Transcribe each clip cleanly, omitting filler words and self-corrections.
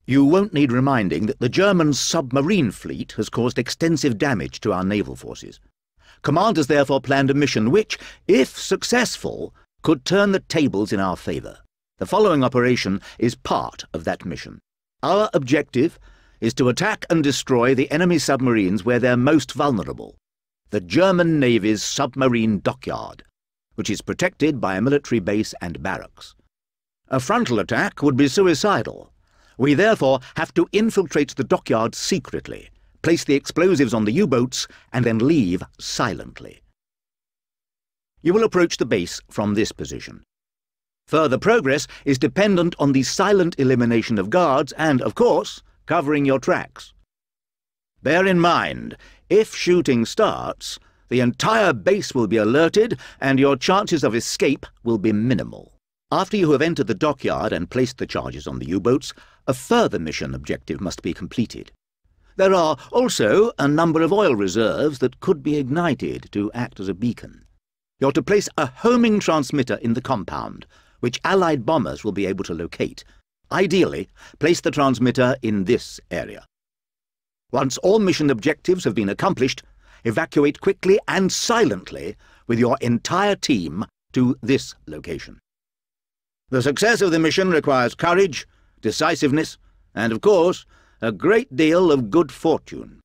You won't need reminding that the German submarine fleet has caused extensive damage to our naval forces. Command has therefore planned a mission which, if successful, could turn the tables in our favour. The following operation is part of that mission. Our objective is to attack and destroy the enemy submarines where they're most vulnerable. The German Navy's submarine dockyard, which is protected by a military base and barracks. A frontal attack would be suicidal. We therefore have to infiltrate the dockyard secretly, place the explosives on the U-boats, and then leave silently. You will approach the base from this position. Further progress is dependent on the silent elimination of guards and, of course, covering your tracks. Bear in mind, if shooting starts, the entire base will be alerted and your chances of escape will be minimal. After you have entered the dockyard and placed the charges on the U-boats, a further mission objective must be completed. There are also a number of oil reserves that could be ignited to act as a beacon. You're to place a homing transmitter in the compound, which Allied bombers will be able to locate. Ideally, place the transmitter in this area. Once all mission objectives have been accomplished, evacuate quickly and silently with your entire team to this location. The success of the mission requires courage, decisiveness, and, of course, a great deal of good fortune.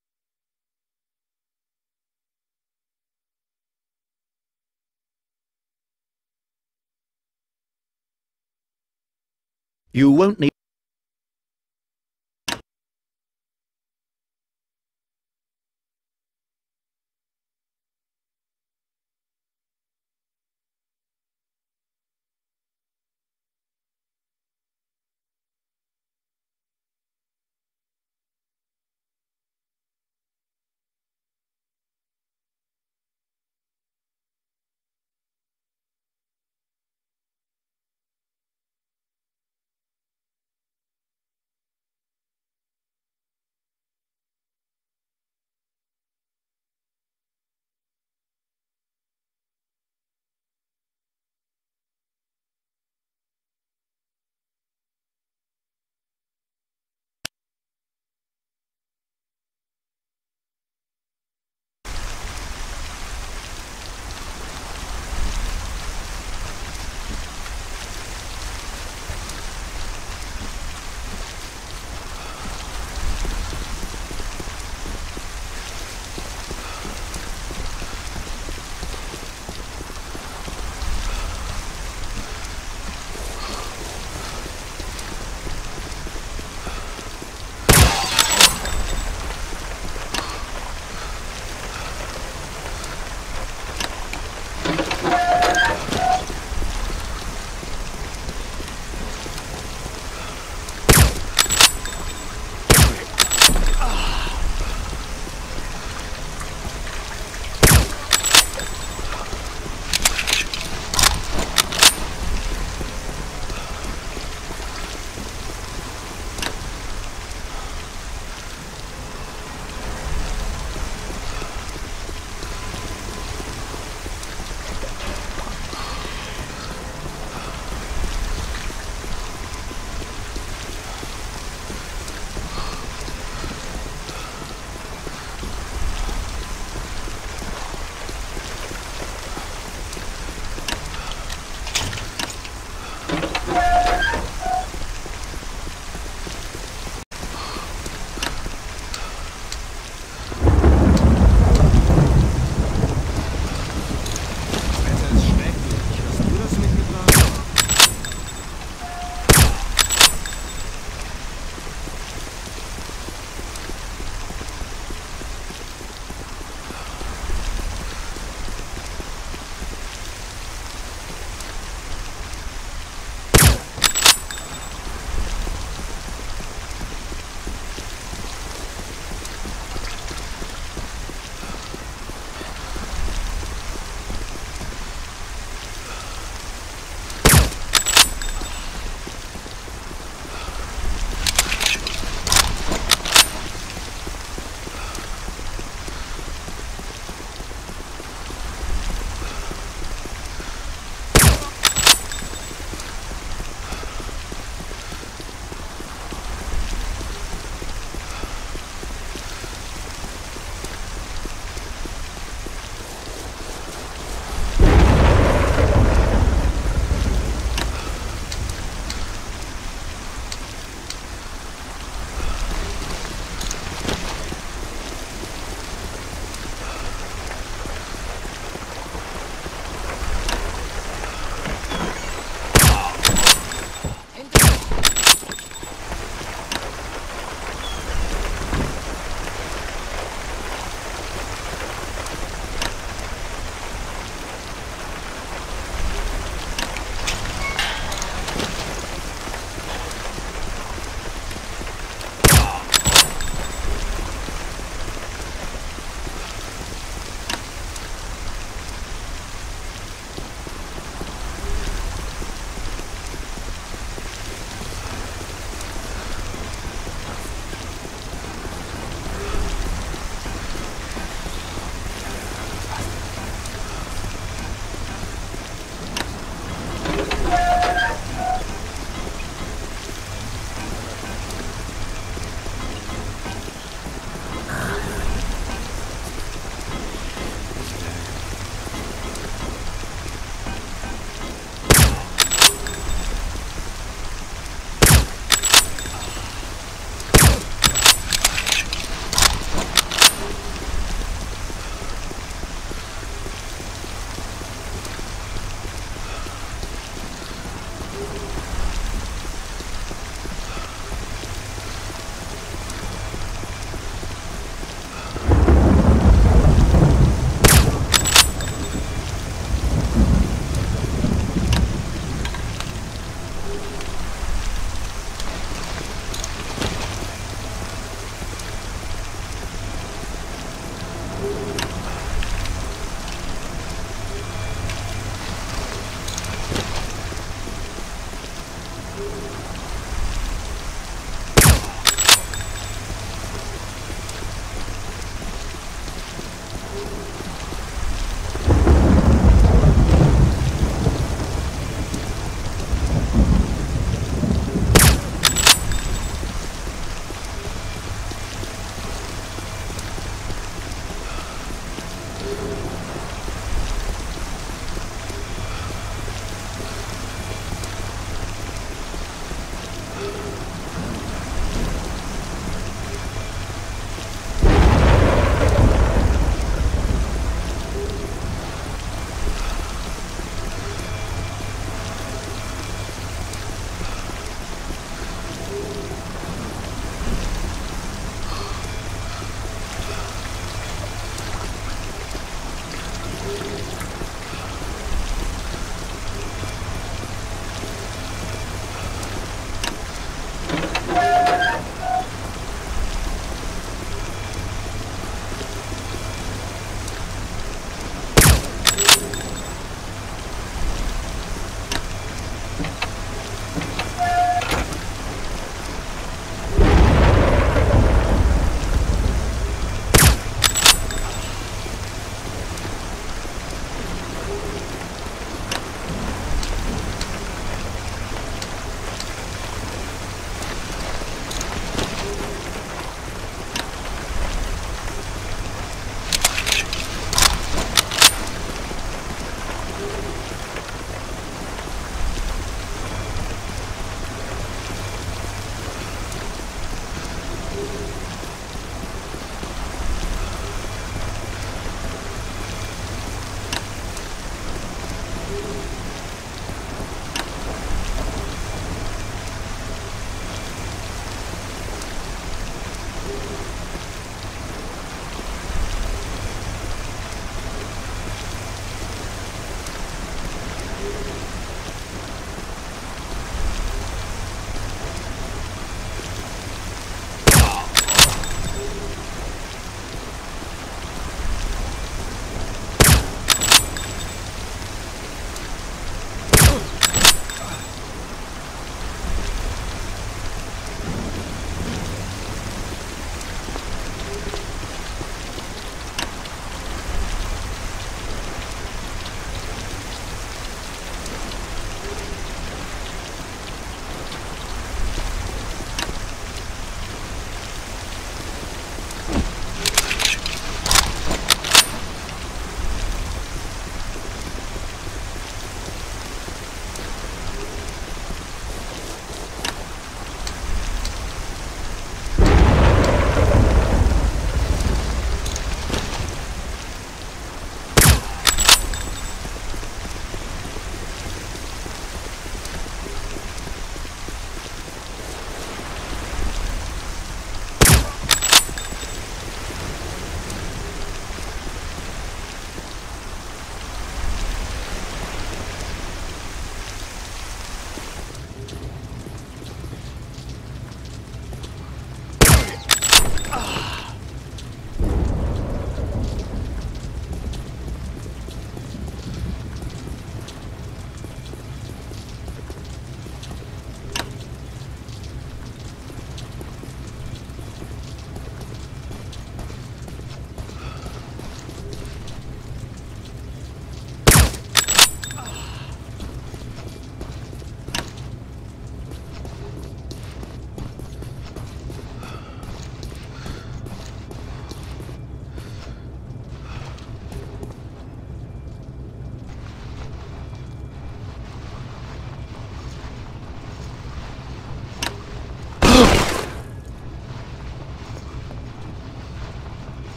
You won't need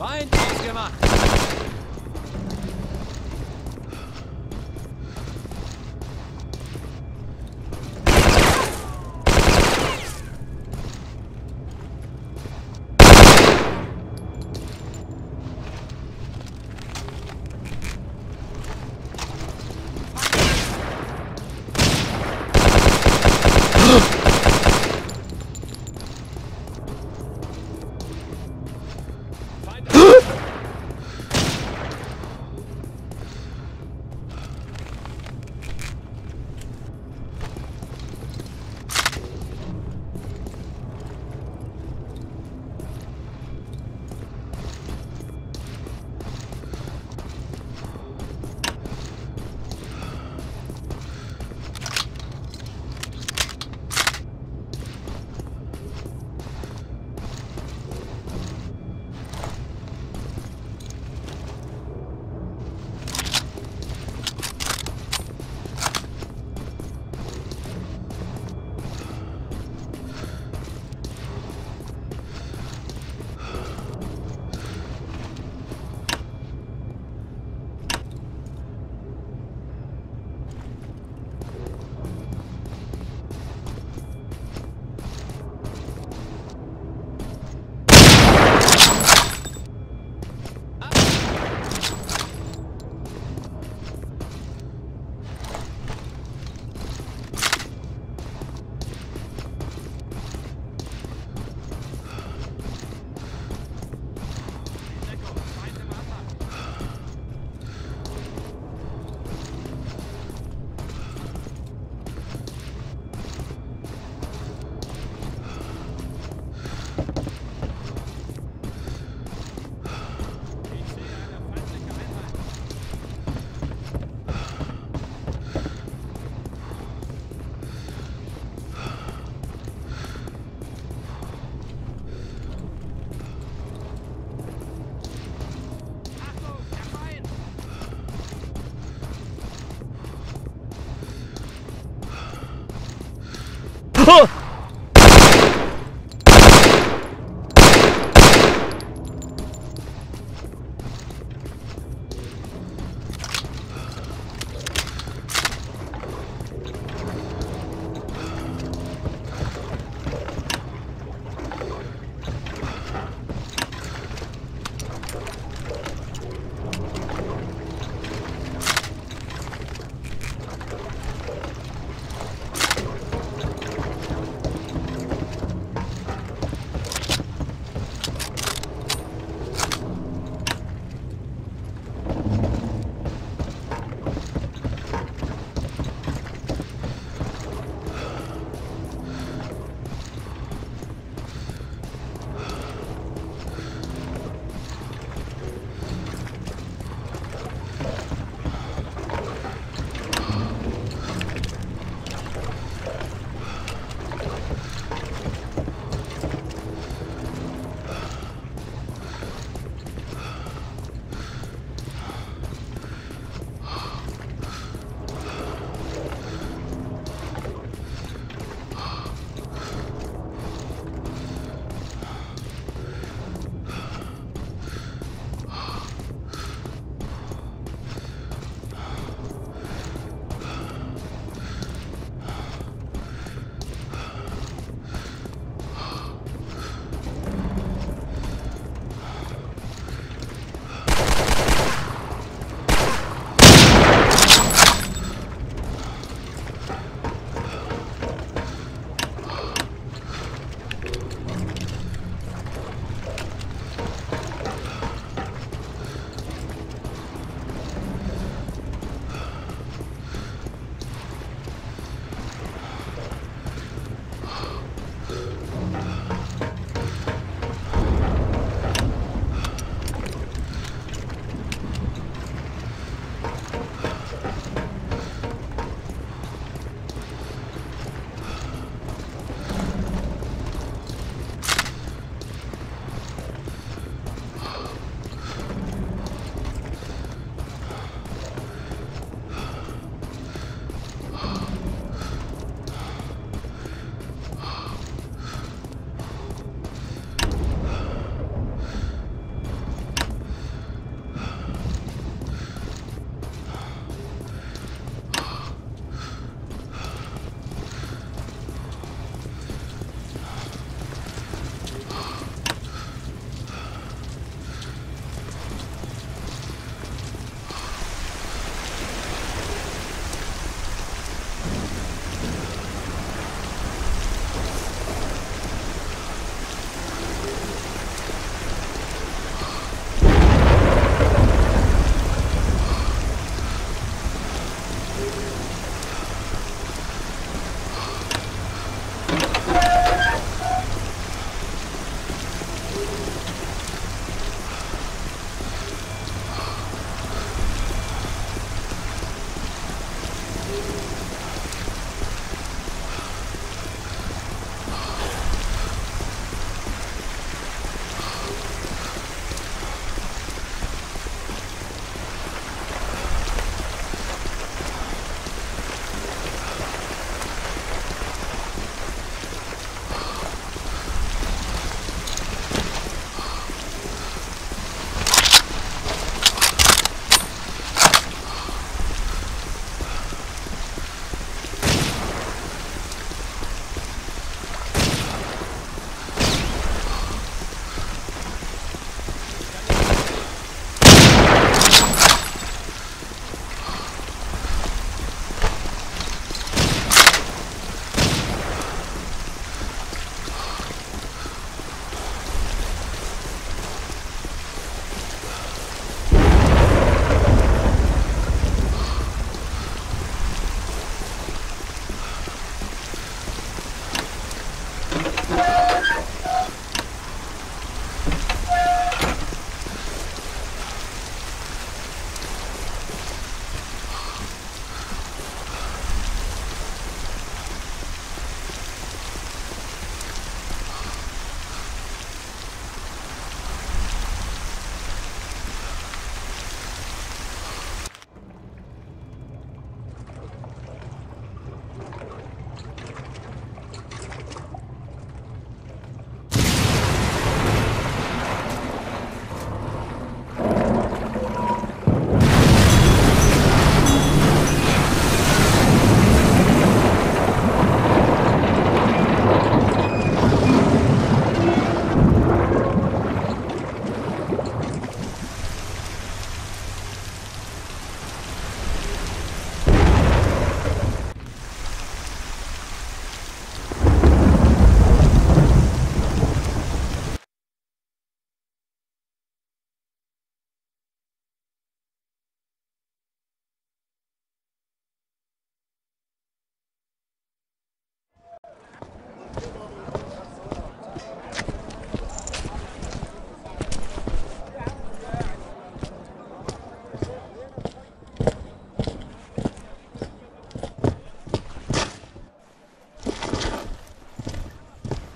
Feind ausgemacht!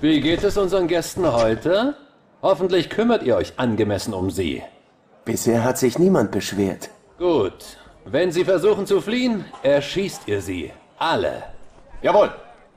Wie geht es unseren Gästen heute? Hoffentlich kümmert ihr euch angemessen um sie. Bisher hat sich niemand beschwert. Gut. Wenn sie versuchen zu fliehen, erschießt ihr sie. Alle. Jawohl.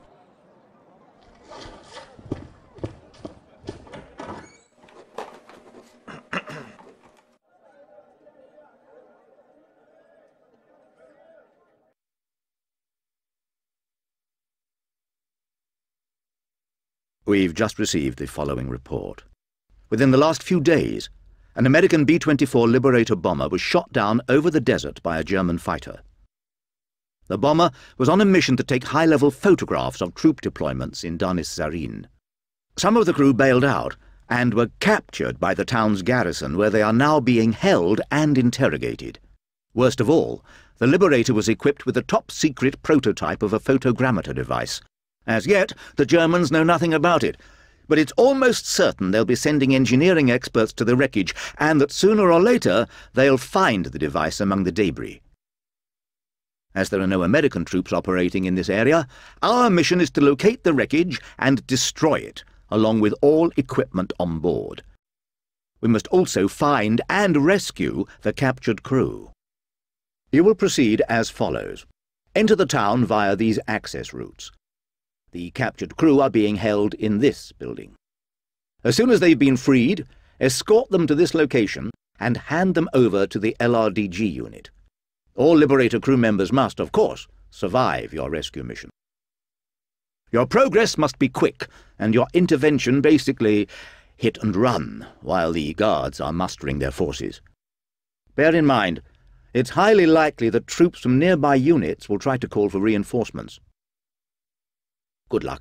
We've just received the following report. Within the last few days, an American B-24 Liberator bomber was shot down over the desert by a German fighter. The bomber was on a mission to take high-level photographs of troop deployments in Danis Sarin. Some of the crew bailed out and were captured by the town's garrison, where they are now being held and interrogated. Worst of all, the Liberator was equipped with a top-secret prototype of a photogrammeter device. As yet, the Germans know nothing about it, but it's almost certain they'll be sending engineering experts to the wreckage, and that sooner or later they'll find the device among the debris. As there are no American troops operating in this area, our mission is to locate the wreckage and destroy it, along with all equipment on board. We must also find and rescue the captured crew. You will proceed as follows. Enter the town via these access routes. The captured crew are being held in this building. As soon as they've been freed, escort them to this location and hand them over to the LRDG unit. All Liberator crew members must, of course, survive your rescue mission. Your progress must be quick, and your intervention basically hit and run while the guards are mustering their forces. Bear in mind, it's highly likely that troops from nearby units will try to call for reinforcements. Good luck.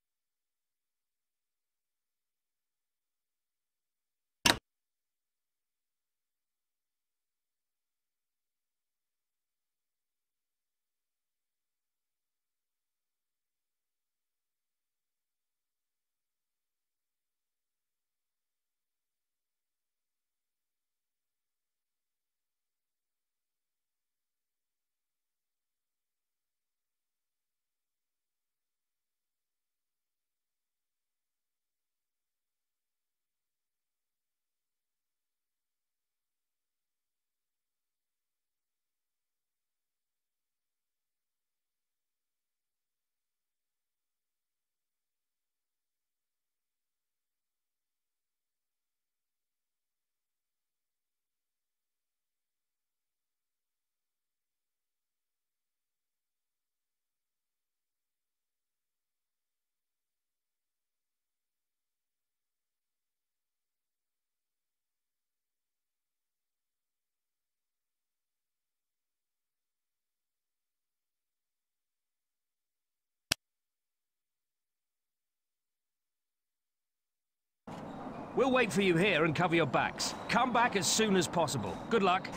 We'll wait for you here and cover your backs. Come back as soon as possible. Good luck.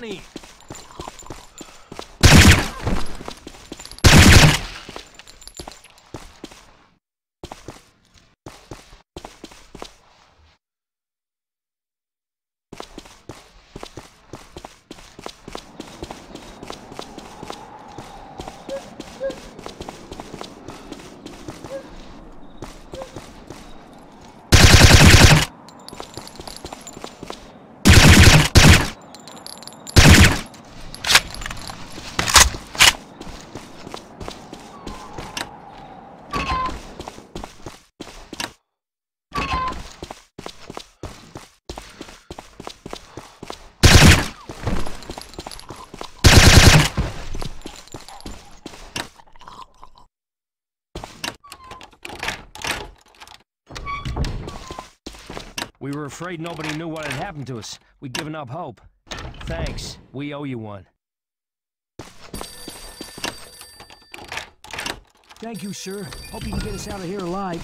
money. We were afraid nobody knew what had happened to us. We'd given up hope. Thanks. We owe you one. Thank you, sir. Hope you can get us out of here alive.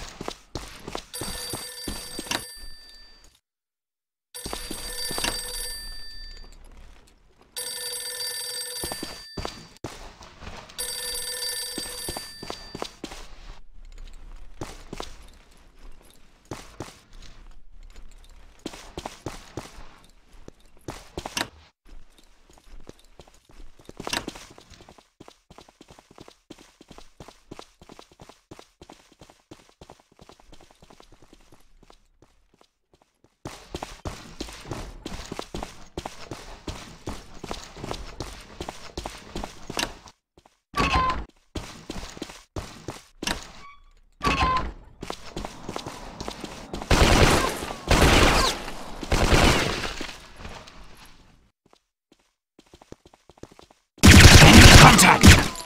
Contact!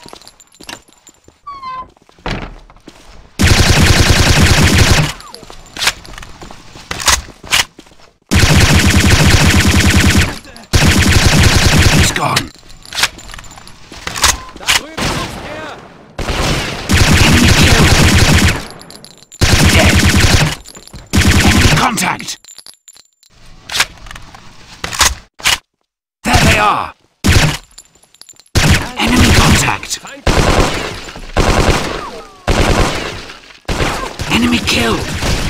He's gone. Da drüben ist er! Enemy killed. He's dead. Enemy contact. There they are. Enemy contact. Enemy killed.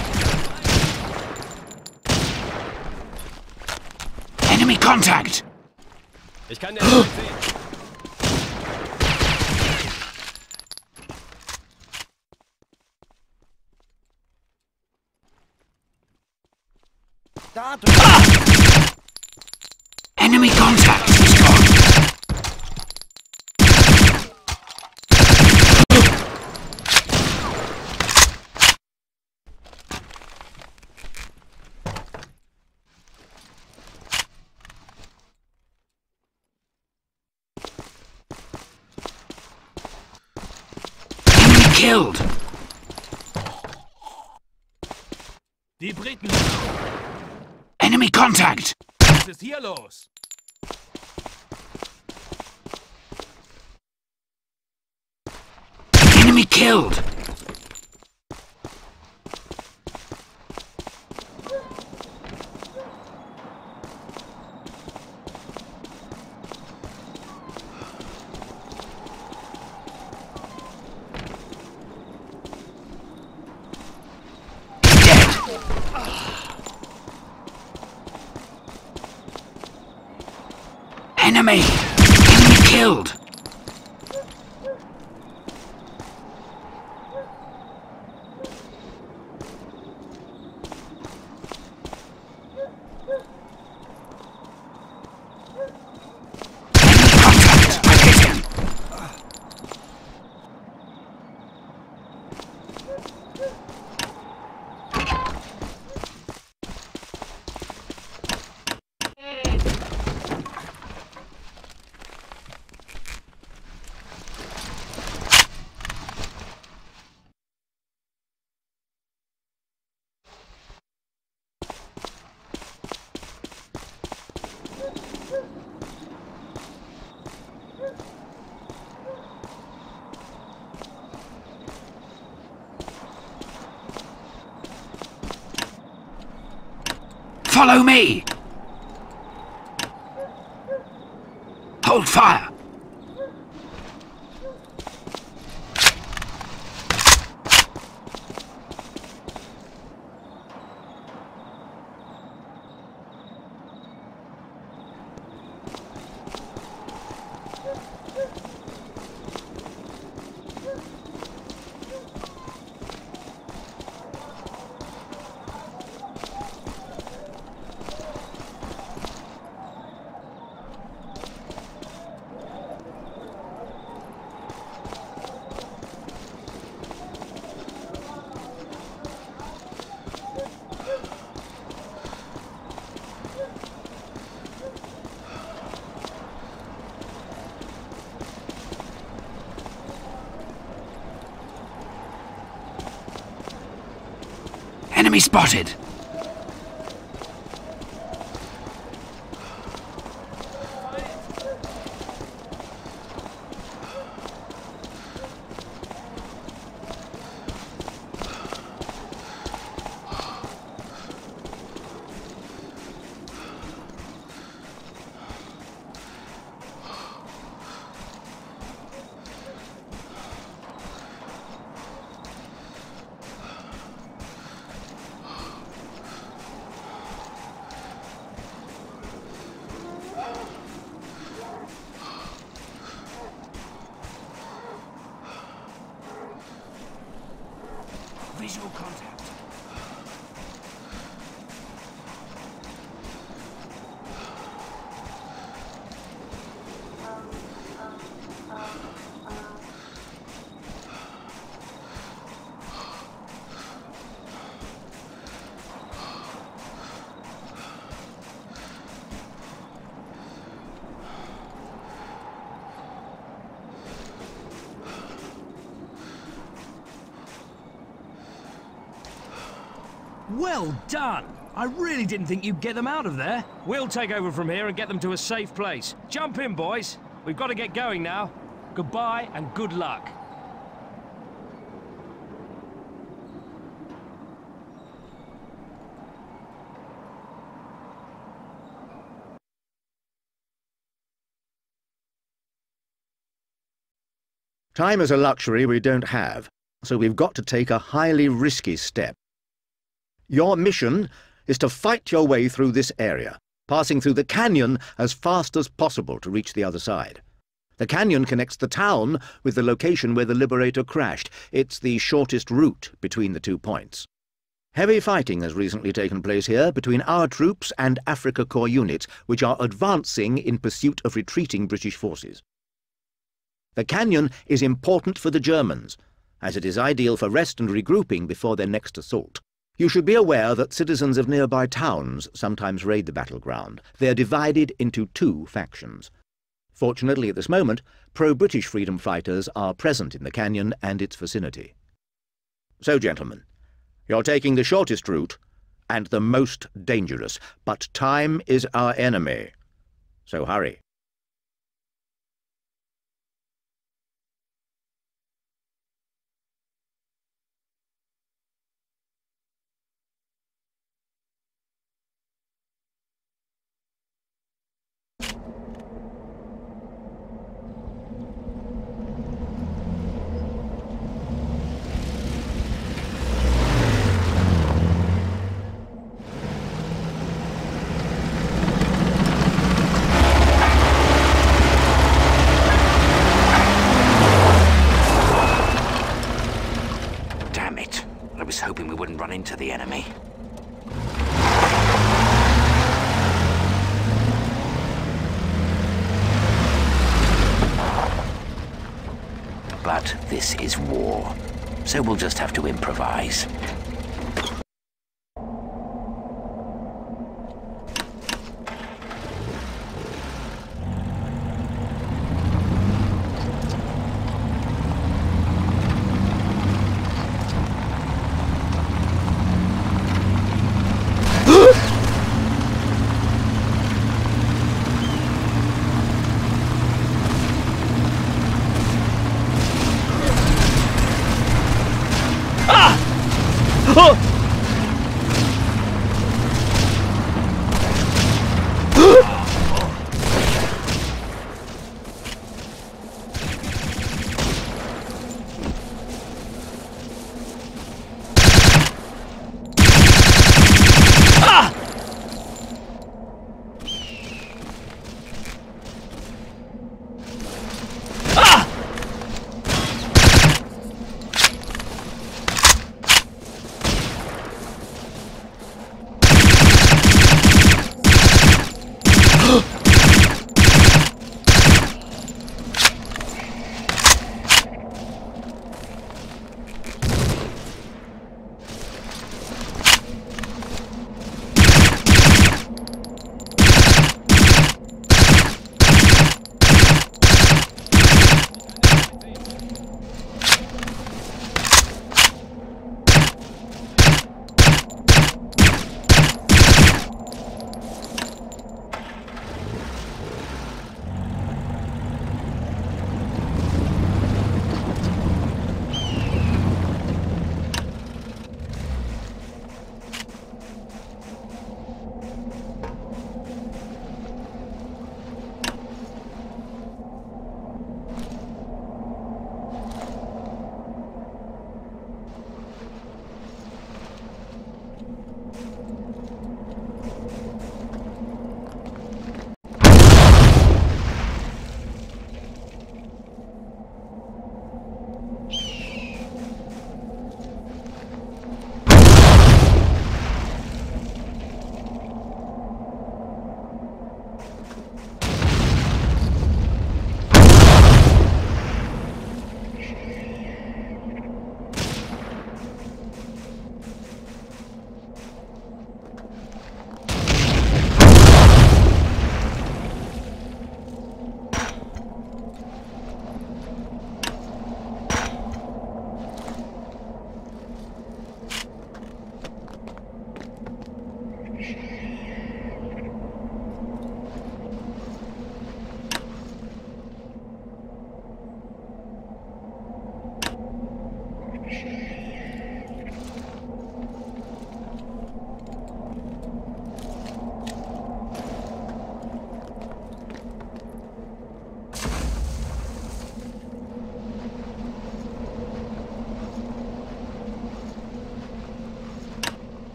Enemy contact. Ich kann den nicht sehen. Enemy contact is gone. Enemy killed. Die Briten! Enemy contact. Was ist hier los? Enemy killed. Enemy! Enemy killed! Enemy contact! I hit him! Follow me! Hold fire! Enemy spotted! Visual contact. Well done! I really didn't think you'd get them out of there. We'll take over from here and get them to a safe place. Jump in, boys. We've got to get going now. Goodbye and good luck. Time is a luxury we don't have, so we've got to take a highly risky step. Your mission is to fight your way through this area, passing through the canyon as fast as possible to reach the other side. The canyon connects the town with the location where the Liberator crashed. It's the shortest route between the 2 points. Heavy fighting has recently taken place here between our troops and Afrika Korps units, which are advancing in pursuit of retreating British forces. The canyon is important for the Germans, as it is ideal for rest and regrouping before their next assault. You should be aware that citizens of nearby towns sometimes raid the battleground. They are divided into 2 factions. Fortunately, at this moment, pro-British freedom fighters are present in the canyon and its vicinity. So, gentlemen, you're taking the shortest route and the most dangerous, but time is our enemy. So hurry. Hoping we wouldn't run into the enemy. But this is war, so we'll just have to improvise.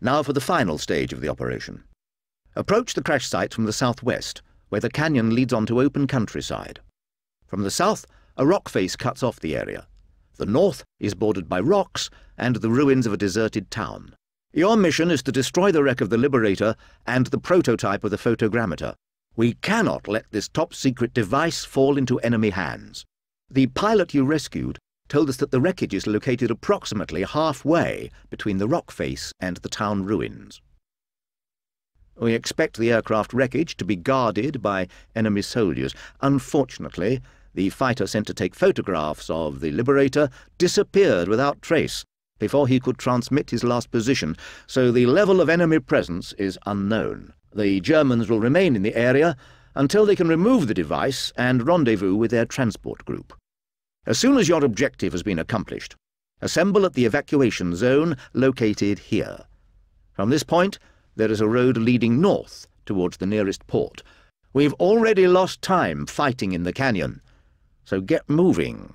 Now for the final stage of the operation. Approach the crash site from the southwest, where the canyon leads onto open countryside. From the south, a rock face cuts off the area. The north is bordered by rocks and the ruins of a deserted town. Your mission is to destroy the wreck of the Liberator and the prototype of the photogrammeter. We cannot let this top-secret device fall into enemy hands. The pilot you rescued told us that the wreckage is located approximately halfway between the rock face and the town ruins. We expect the aircraft wreckage to be guarded by enemy soldiers. Unfortunately, the fighter sent to take photographs of the Liberator disappeared without trace before he could transmit his last position, so the level of enemy presence is unknown. The Germans will remain in the area until they can remove the device and rendezvous with their transport group. As soon as your objective has been accomplished, assemble at the evacuation zone located here. From this point, there is a road leading north towards the nearest port. We've already lost time fighting in the canyon, so get moving.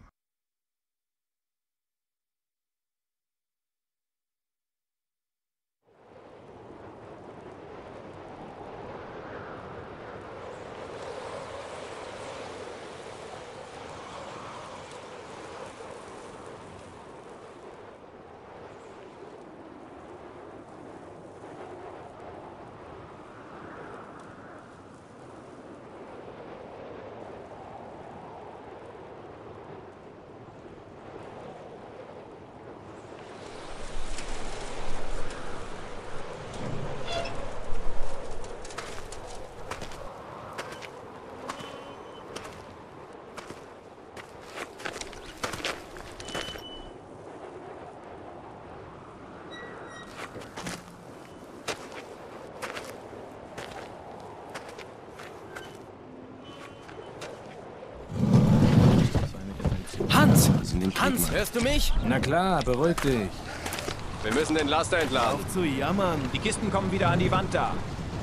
Hans, hörst du mich? Na klar, beruhig dich. Wir müssen den Laster entladen. Auf zu jammern. Die Kisten kommen wieder an die Wand da.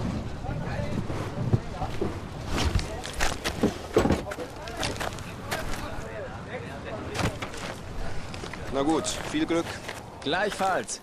Na gut, viel Glück. Gleichfalls.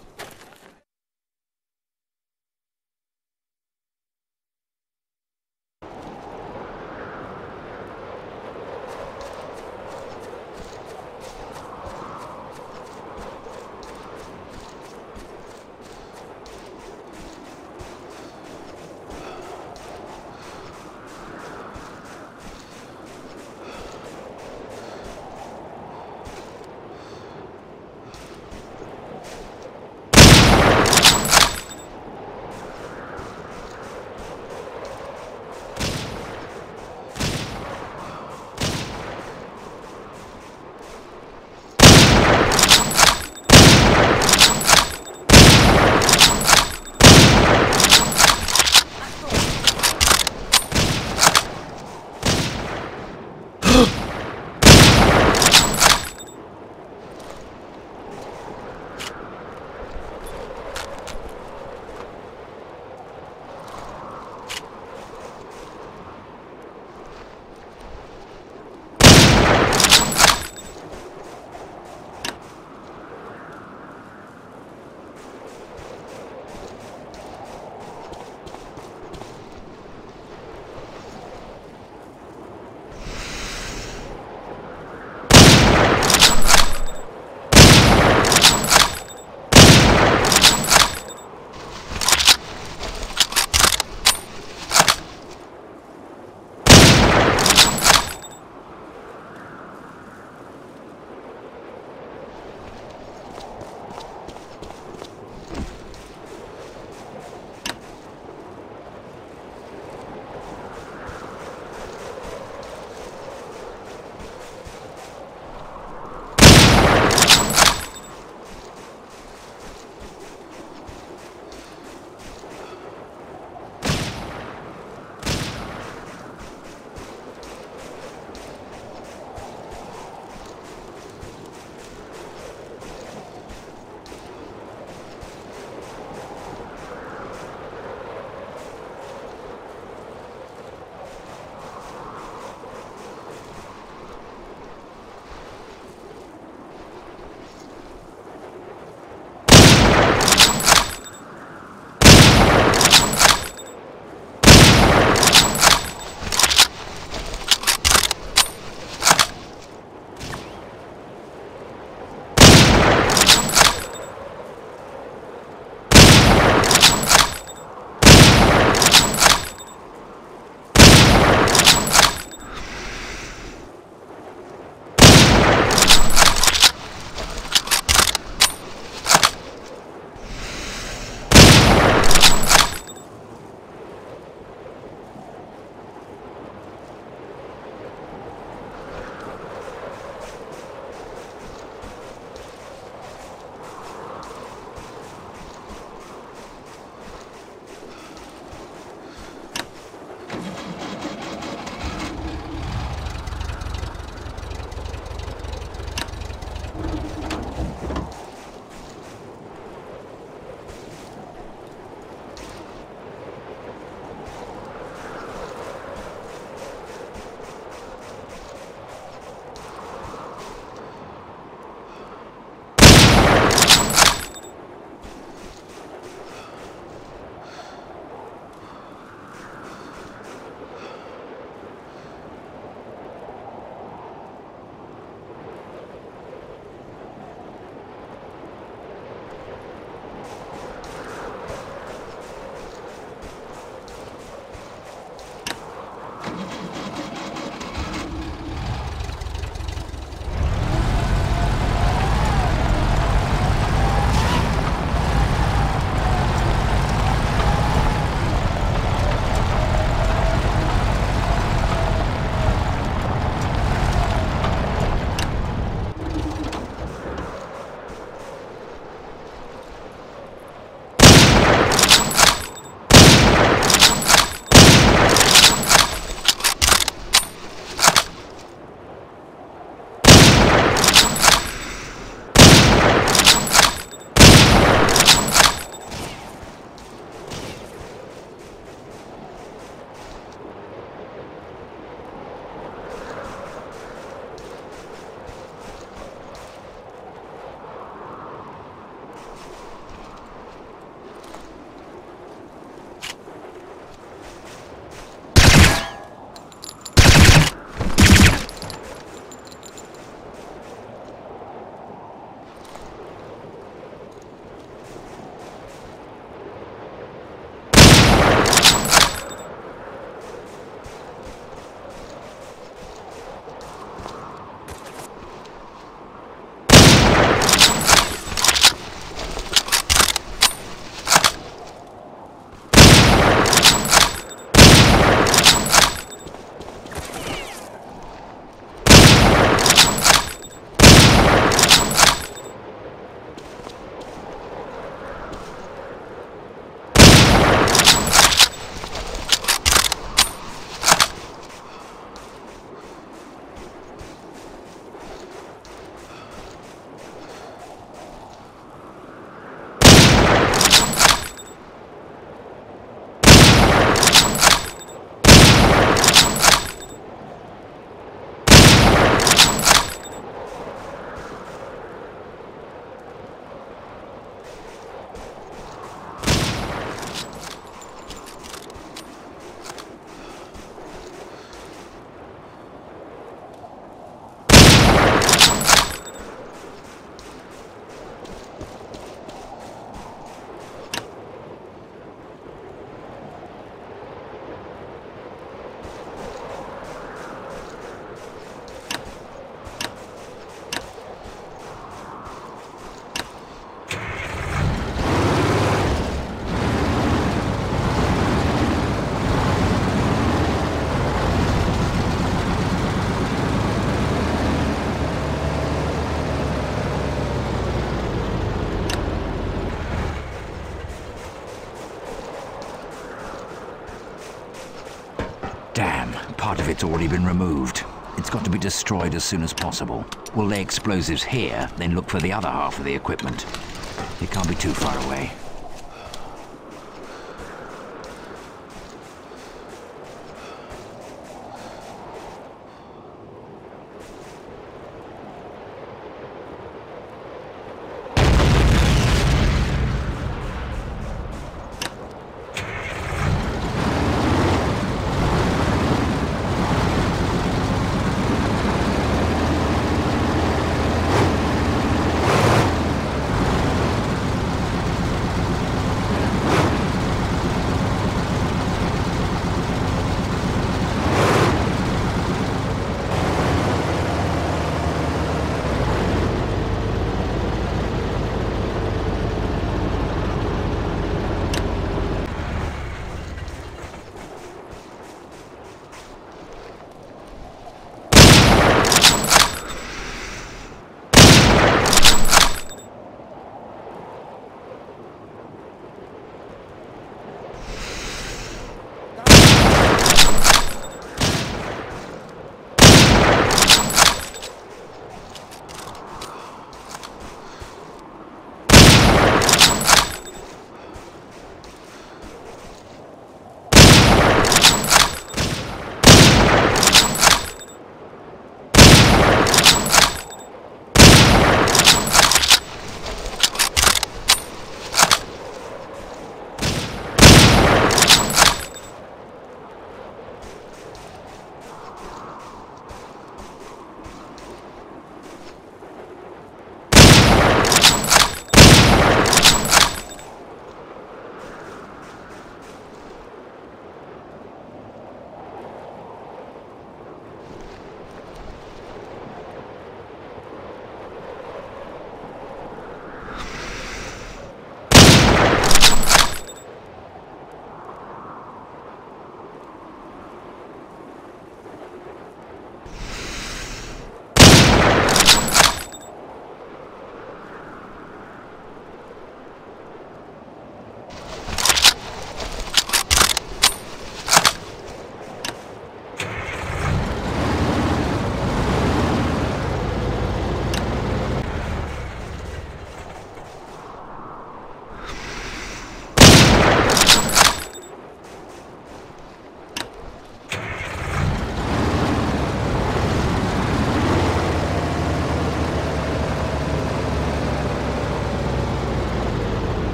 of it's already been removed. It's got to be destroyed as soon as possible. We'll lay explosives here, then look for the other half of the equipment. It can't be too far away.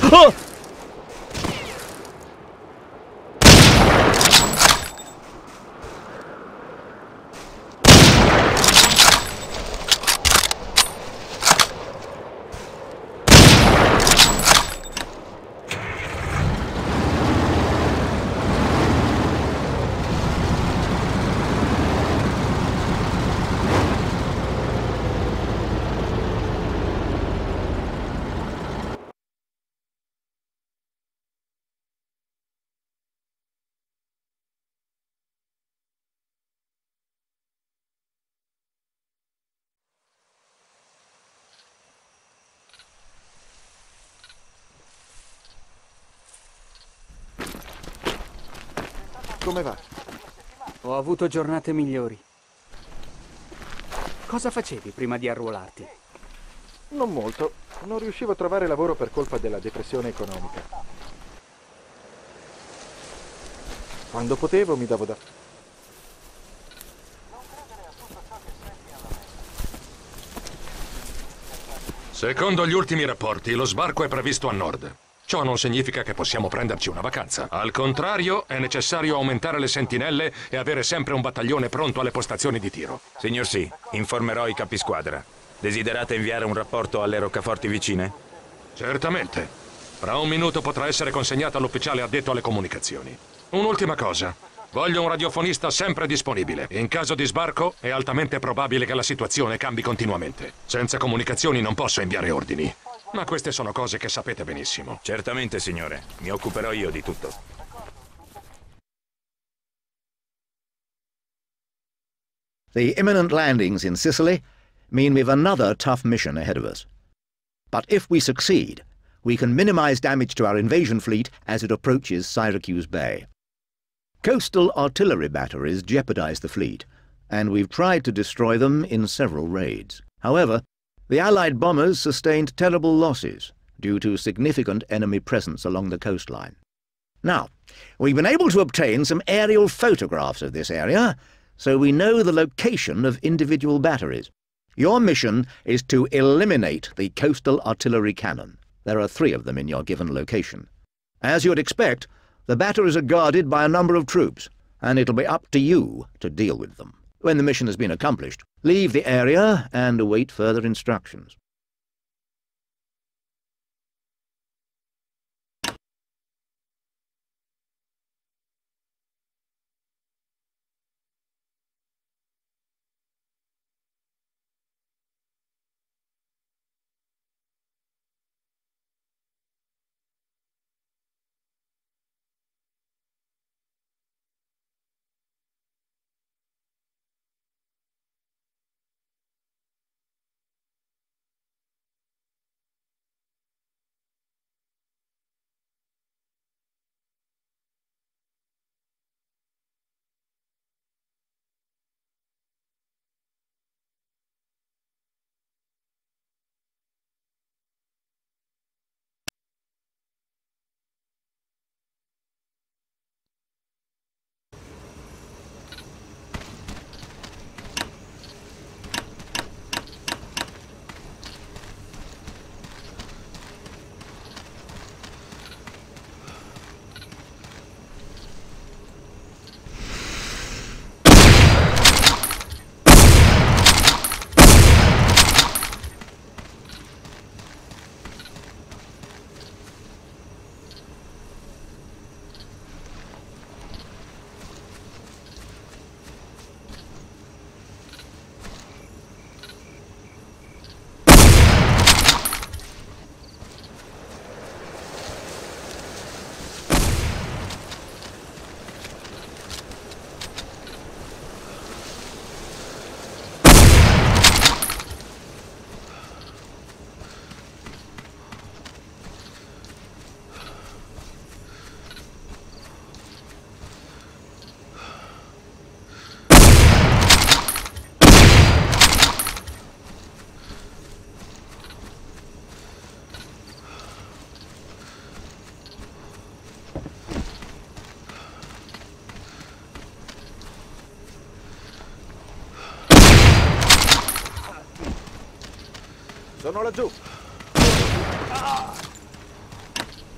Come va? Ho avuto giornate migliori. Cosa facevi prima di arruolarti? Non molto. Non riuscivo a trovare lavoro per colpa della depressione economica. Quando potevo mi davo da... Secondo gli ultimi rapporti, lo sbarco è previsto a nord. Ciò non significa che possiamo prenderci una vacanza. Al contrario, è necessario aumentare le sentinelle e avere sempre un battaglione pronto alle postazioni di tiro. Signor sì, informerò i capisquadra. Desiderate inviare un rapporto alle roccaforti vicine? Certamente. Fra un minuto potrà essere consegnata all'ufficiale addetto alle comunicazioni. Un'ultima cosa. Voglio un radiofonista sempre disponibile. In caso di sbarco è altamente probabile che la situazione cambi continuamente. Senza comunicazioni non posso inviare ordini. Ma queste sono cose che sapete benissimo. Certamente, signore. Mi occuperò io di tutto. The imminent landings in Sicily mean we've another tough mission ahead of us. But if we succeed, we can minimize damage to our invasion fleet as it approaches Syracuse Bay. Coastal artillery batteries jeopardize the fleet, and we've tried to destroy them in several raids. However, the Allied bombers sustained terrible losses due to significant enemy presence along the coastline. Now, we've been able to obtain some aerial photographs of this area, so we know the location of individual batteries. Your mission is to eliminate the coastal artillery cannon. There are 3 of them in your given location. As you'd expect, the batteries are guarded by a number of troops, and it'll be up to you to deal with them. When the mission has been accomplished, leave the area and await further instructions. Sono laggiù.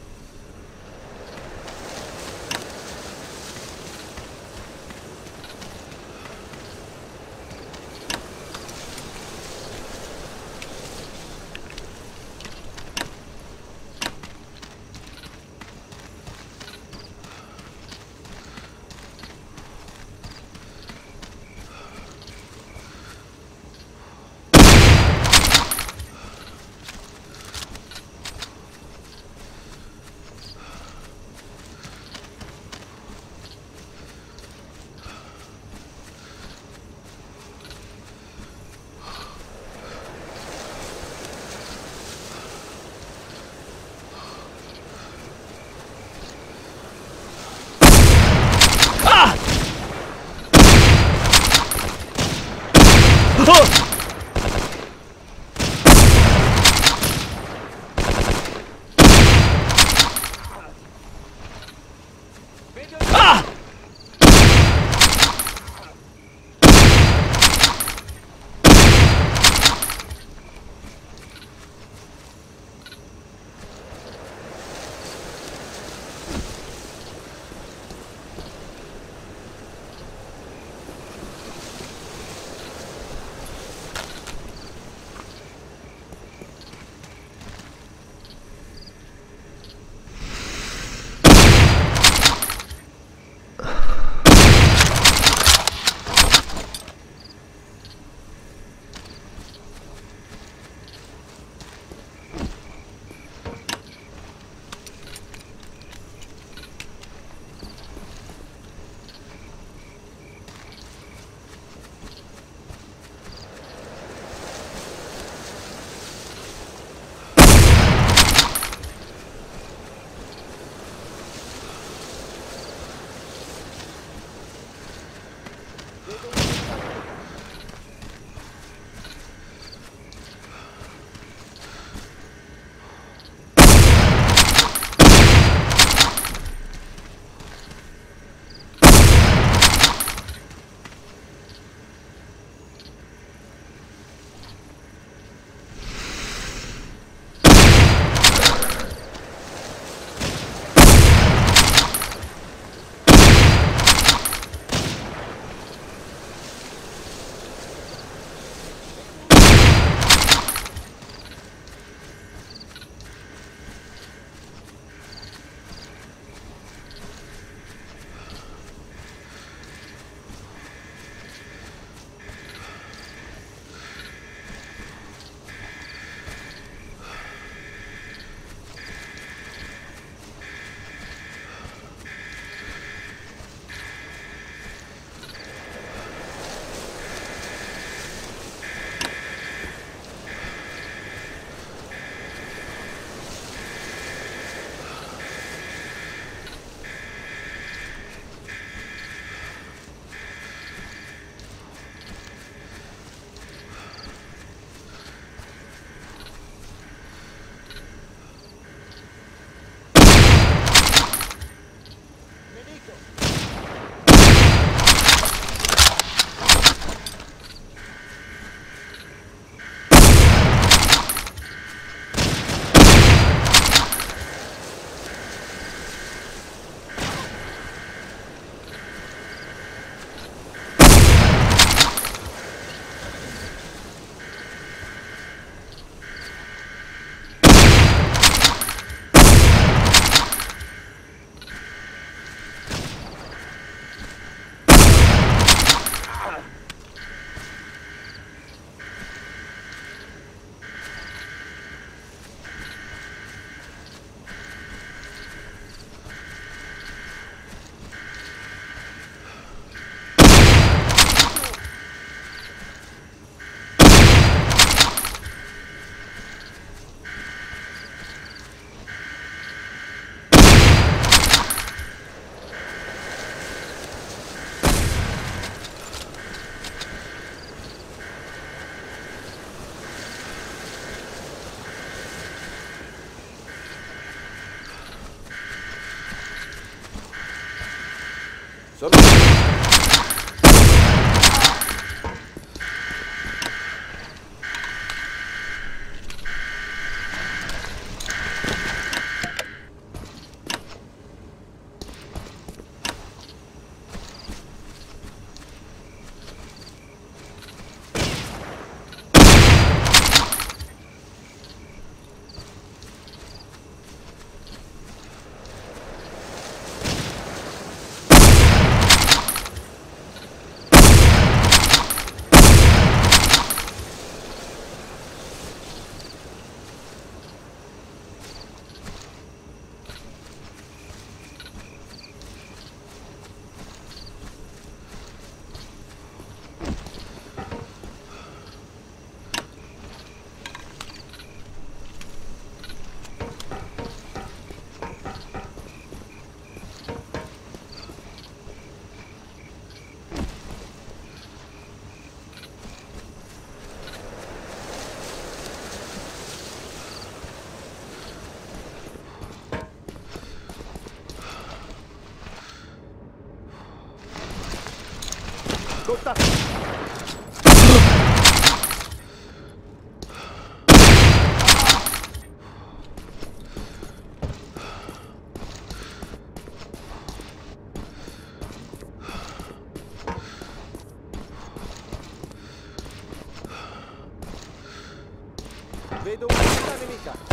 Vedo una nemica.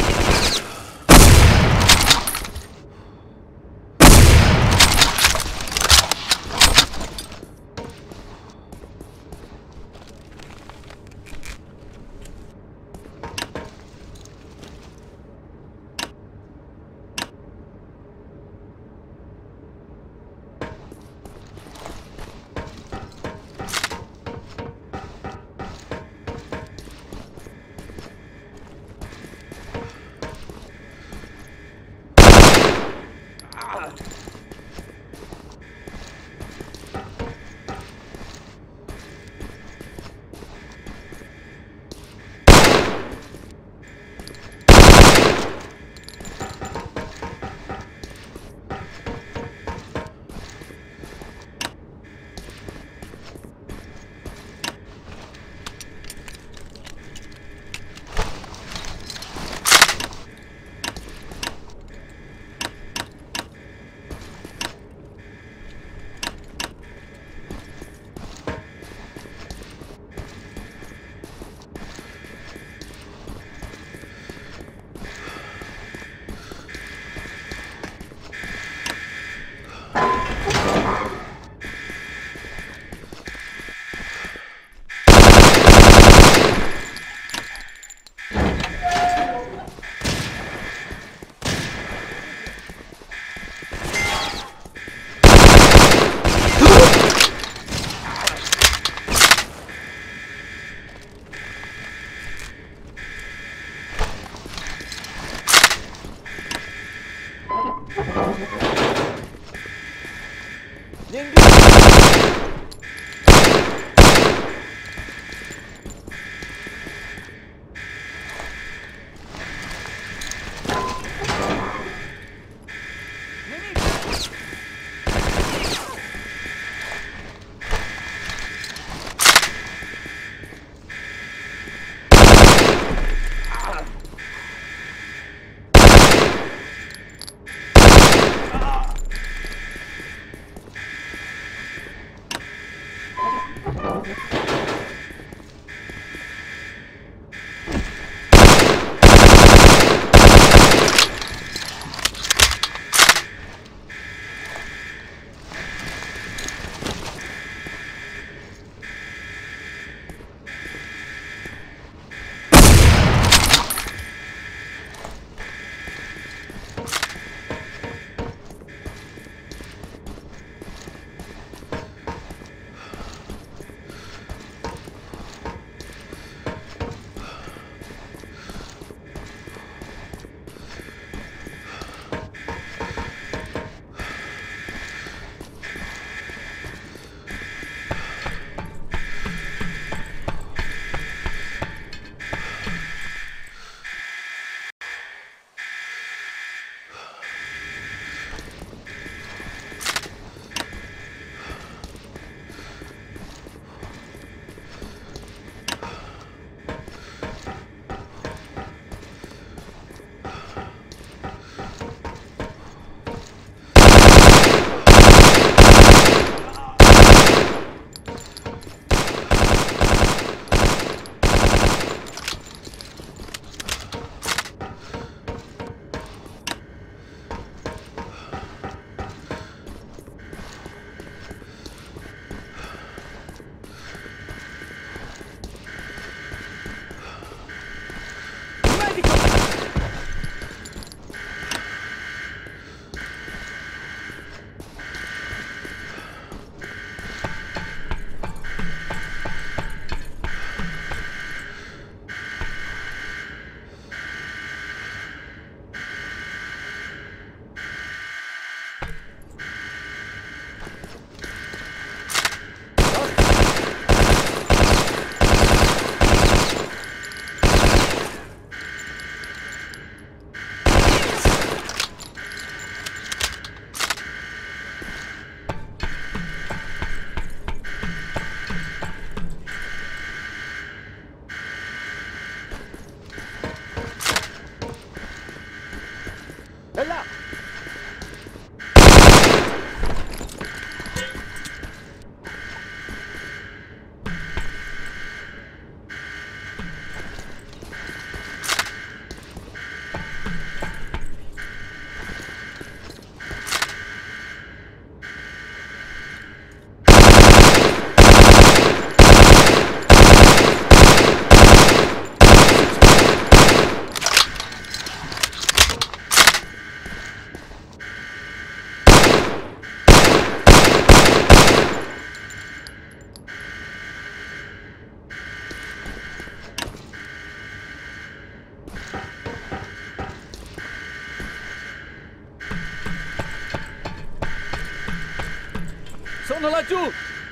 Sono laggiù!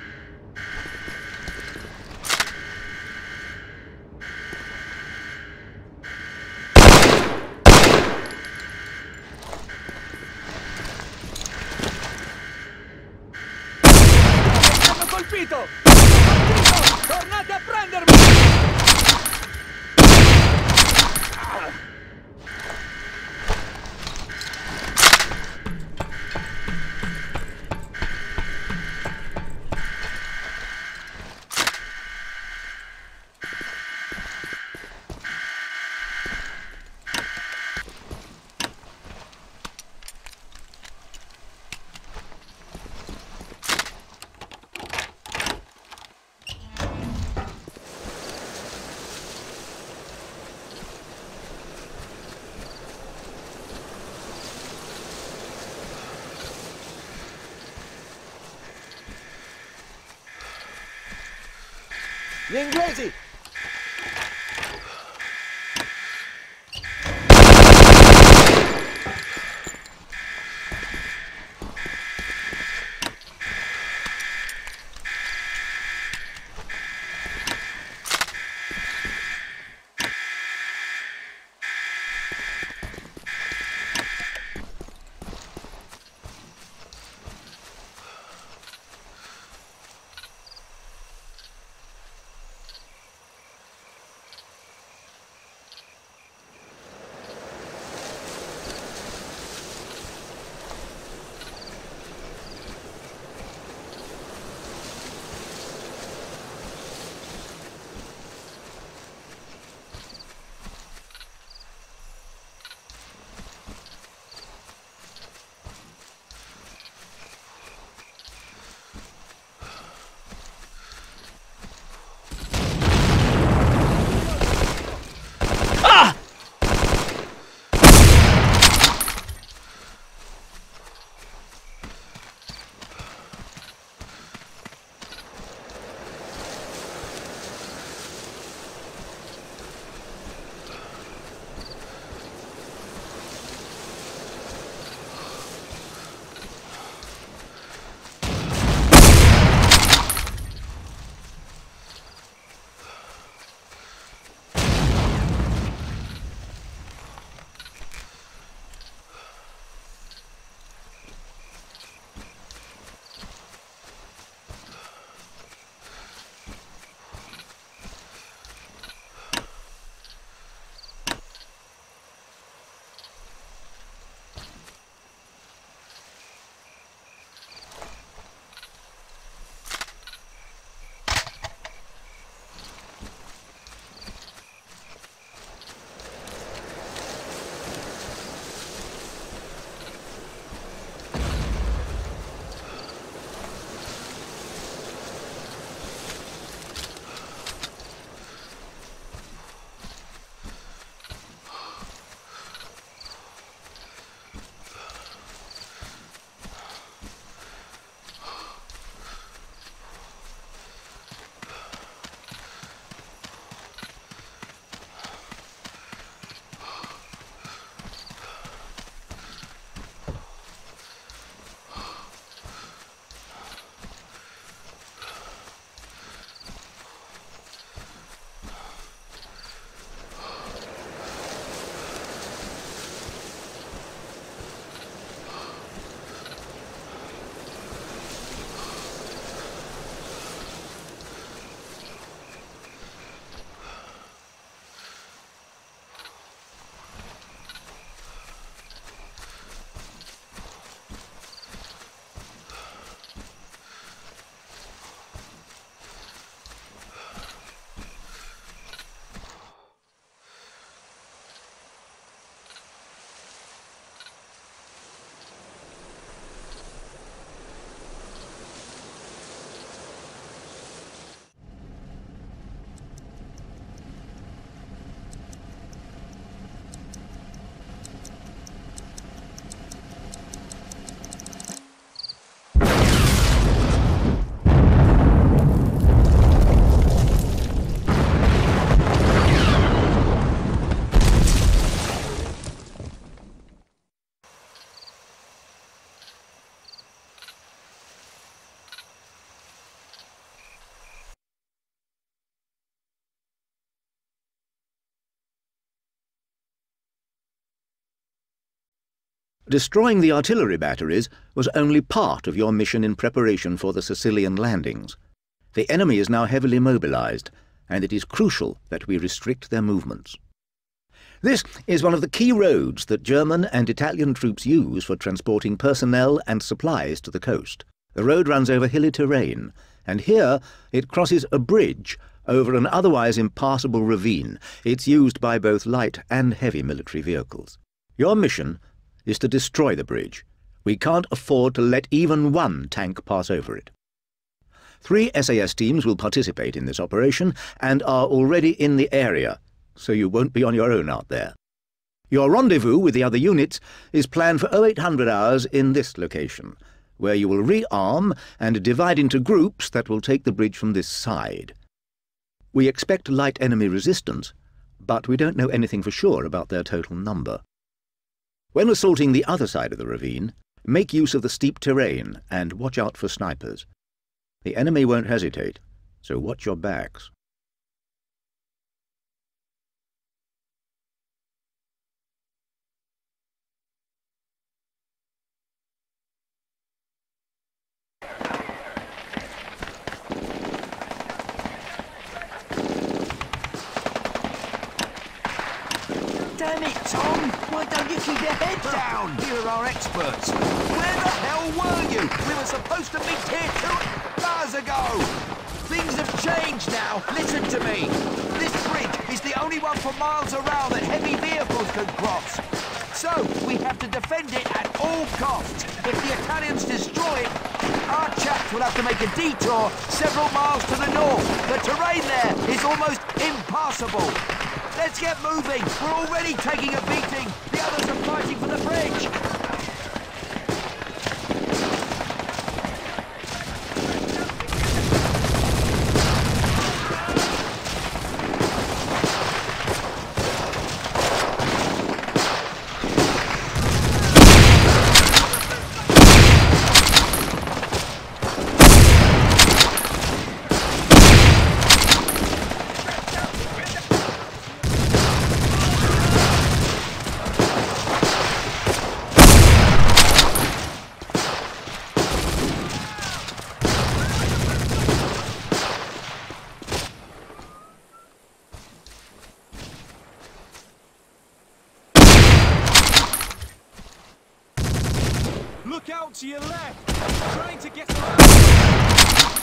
Hanno colpito! Tornate a prendermi! Gli inglesi! Destroying the artillery batteries was only part of your mission in preparation for the Sicilian landings. The enemy is now heavily mobilized, and it is crucial that we restrict their movements. This is one of the key roads that German and Italian troops use for transporting personnel and supplies to the coast. The road runs over hilly terrain, and here it crosses a bridge over an otherwise impassable ravine. It's used by both light and heavy military vehicles. Your mission is to destroy the bridge. We can't afford to let even one tank pass over it. 3 SAS teams will participate in this operation and are already in the area, so you won't be on your own out there. Your rendezvous with the other units is planned for 0800 hours in this location, where you will rearm and divide into groups that will take the bridge from this side. We expect light enemy resistance, but we don't know anything for sure about their total number. When assaulting the other side of the ravine, make use of the steep terrain and watch out for snipers. The enemy won't hesitate, so watch your backs. Damn it, Tom! Why don't you keep your head down? Here are our experts. Where the hell were you? We were supposed to meet here 2 hours ago! Things have changed now. Listen to me. This bridge is the only one for miles around that heavy vehicles can cross. So, we have to defend it at all costs. If the Italians destroy it, our chaps will have to make a detour several miles to the north. The terrain there is almost impassable. Let's get moving! We're already taking a beating! The others are fighting for the bridge! Look out to your left! Trying to get around!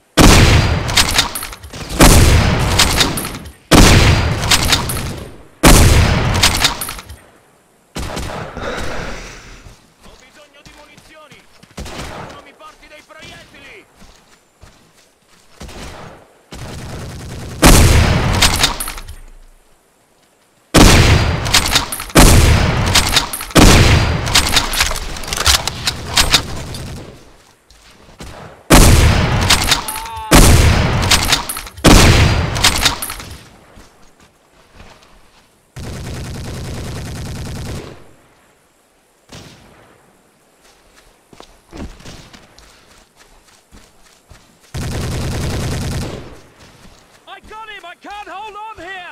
I can't hold on here!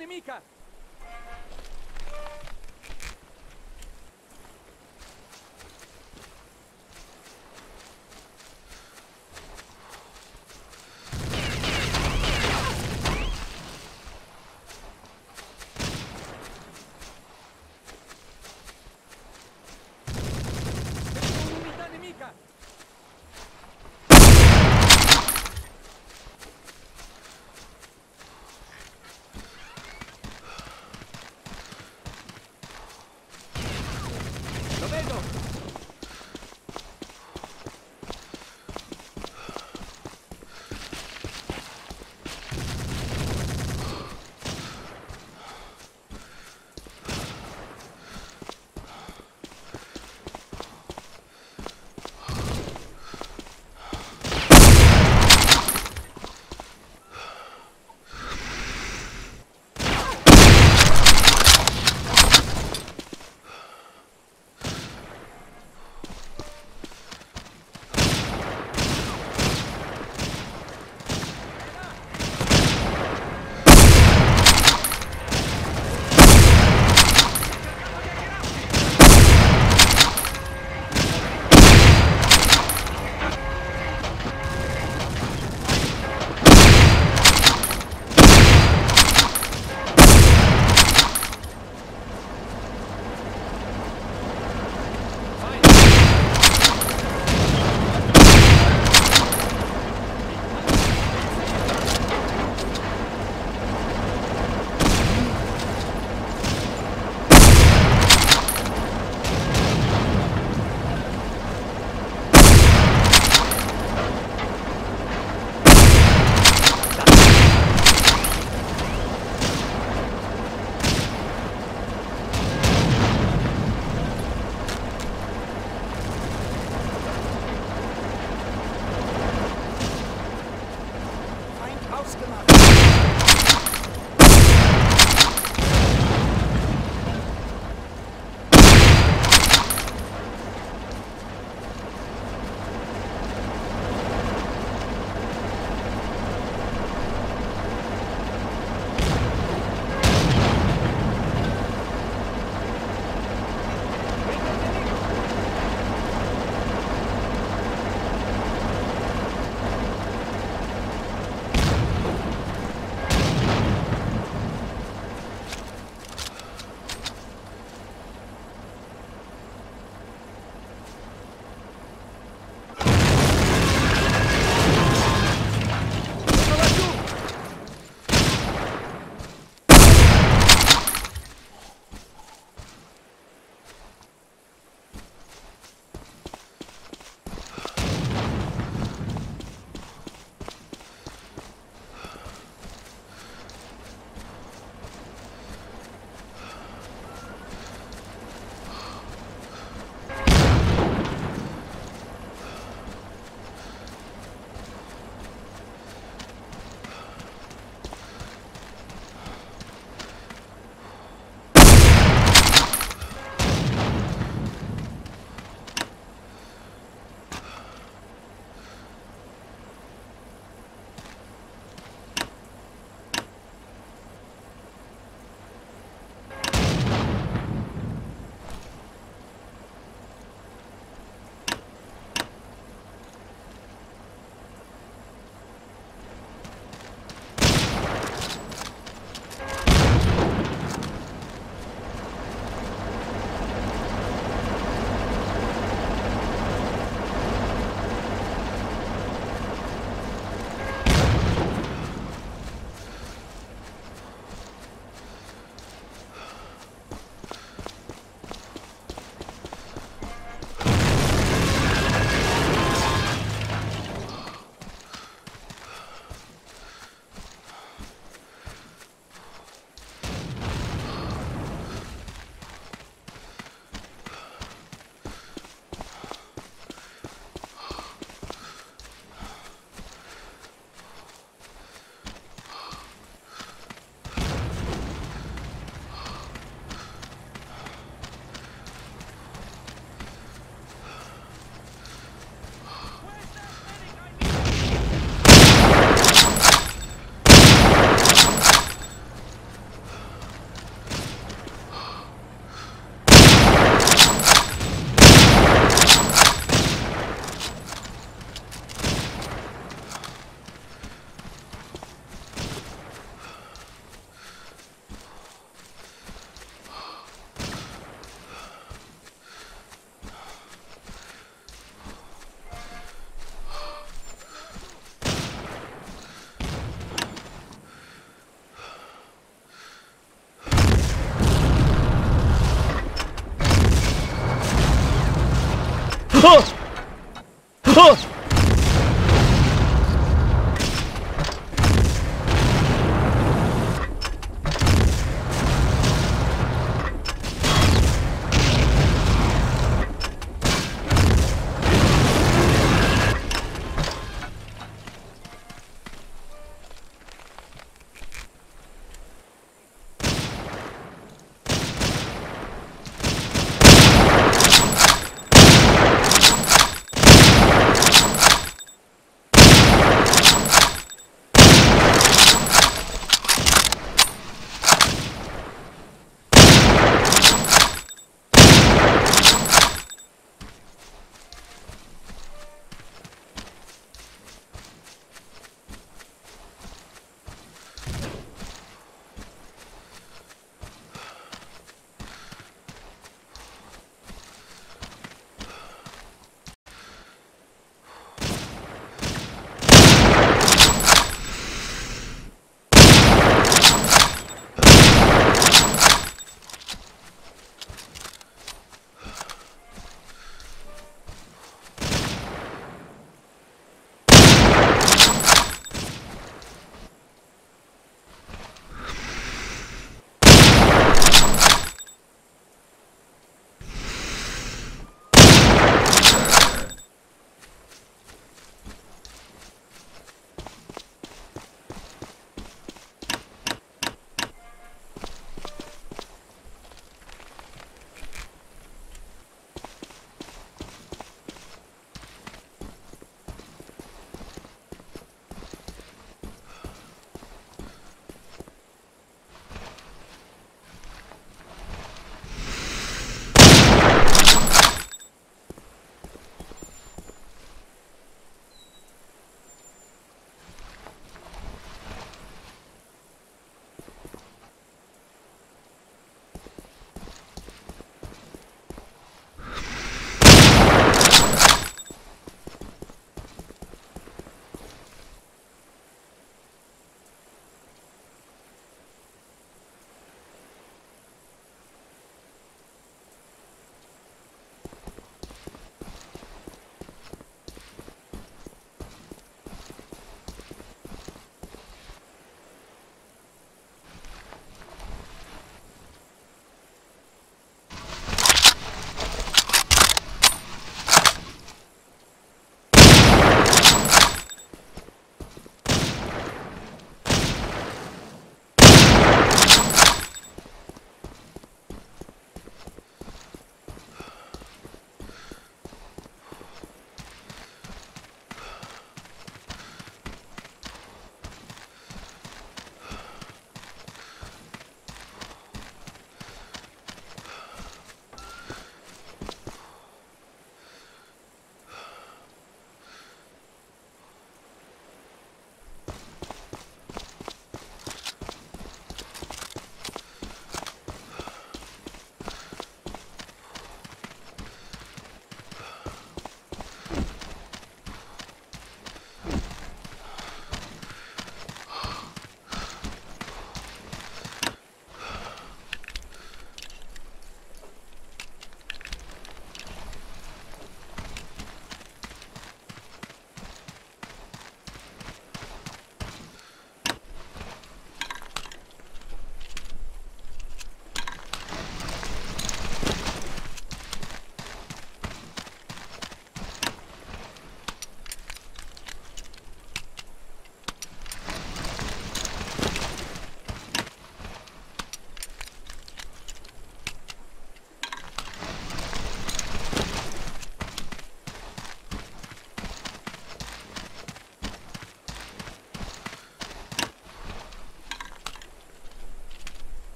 nemica!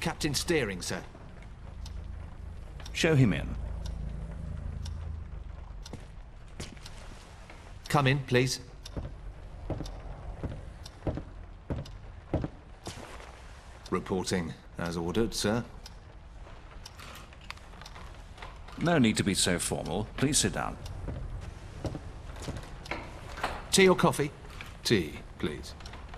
Captain Steering, sir. Show him in. Come in, please. Reporting as ordered, sir. No need to be so formal. Please sit down. Tea or coffee? Tea, please.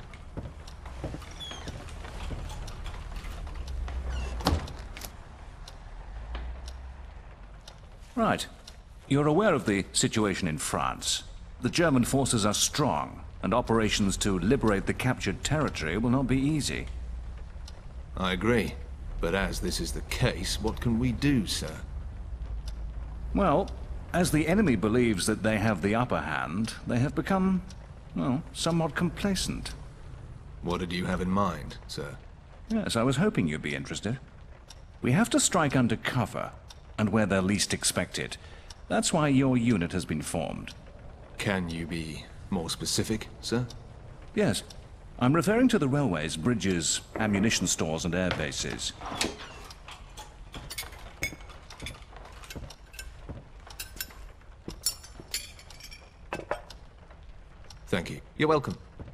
Right. You're aware of the situation in France. The German forces are strong, and operations to liberate the captured territory will not be easy. I agree. But as this is the case, what can we do, sir? Well, as the enemy believes that they have the upper hand, they have become, well, somewhat complacent. What did you have in mind, sir? Yes, I was hoping you'd be interested. We have to strike under cover, and where they're least expected. That's why your unit has been formed. Can you be more specific, sir? Yes. I'm referring to the railways, bridges, ammunition stores and air bases. Thank you. You're welcome.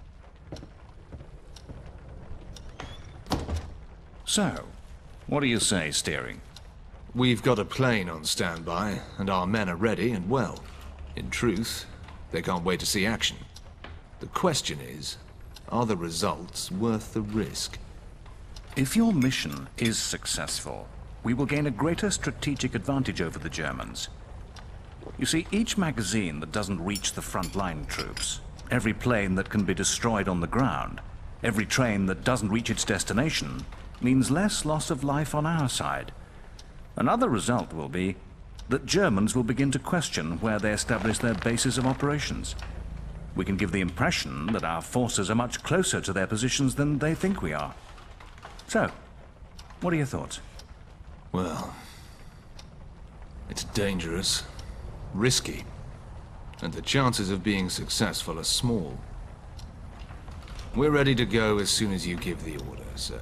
So, what do you say, Steering? We've got a plane on standby, and our men are ready and well. In truth, they can't wait to see action. The question is, are the results worth the risk? If your mission is successful, we will gain a greater strategic advantage over the Germans. You see, each magazine that doesn't reach the front-line troops, every plane that can be destroyed on the ground, every train that doesn't reach its destination, means less loss of life on our side. Another result will be that Germans will begin to question where they establish their bases of operations. We can give the impression that our forces are much closer to their positions than they think we are. So, what are your thoughts? Well, it's dangerous, risky, and the chances of being successful are small. We're ready to go as soon as you give the order, sir.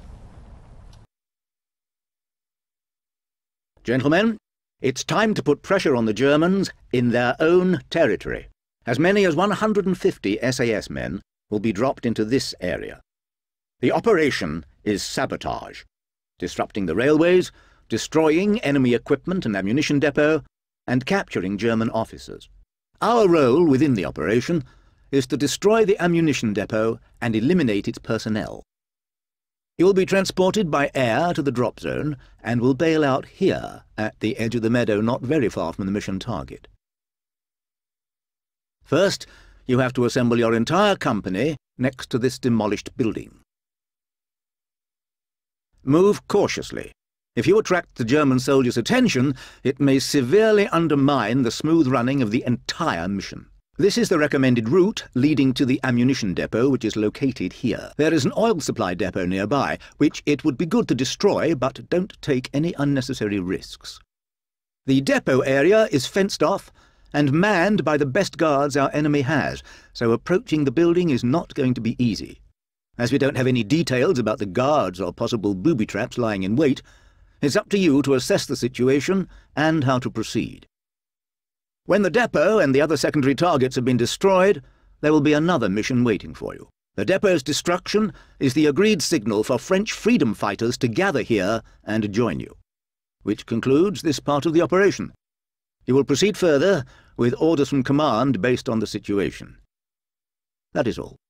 Gentlemen, it's time to put pressure on the Germans in their own territory. As many as 150 SAS men will be dropped into this area. The operation is sabotage, disrupting the railways, destroying enemy equipment and ammunition depot, and capturing German officers. Our role within the operation is to destroy the ammunition depot and eliminate its personnel. You'll be transported by air to the drop zone and will bail out here at the edge of the meadow not very far from the mission target. First, you have to assemble your entire company next to this demolished building. Move cautiously. If you attract the German soldiers' attention, it may severely undermine the smooth running of the entire mission. This is the recommended route leading to the ammunition depot, which is located here. There is an oil supply depot nearby, which it would be good to destroy, but don't take any unnecessary risks. The depot area is fenced off and manned by the best guards our enemy has, so approaching the building is not going to be easy. As we don't have any details about the guards or possible booby traps lying in wait, it's up to you to assess the situation and how to proceed. When the depot and the other secondary targets have been destroyed, there will be another mission waiting for you. The depot's destruction is the agreed signal for French freedom fighters to gather here and join you. Which concludes this part of the operation. You will proceed further with orders from command based on the situation. That is all.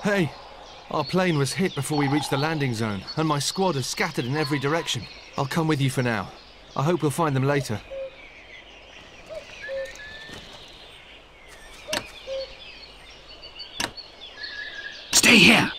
Hey, our plane was hit before we reached the landing zone, and my squad is scattered in every direction. I'll come with you for now. I hope we'll find them later. Stay here!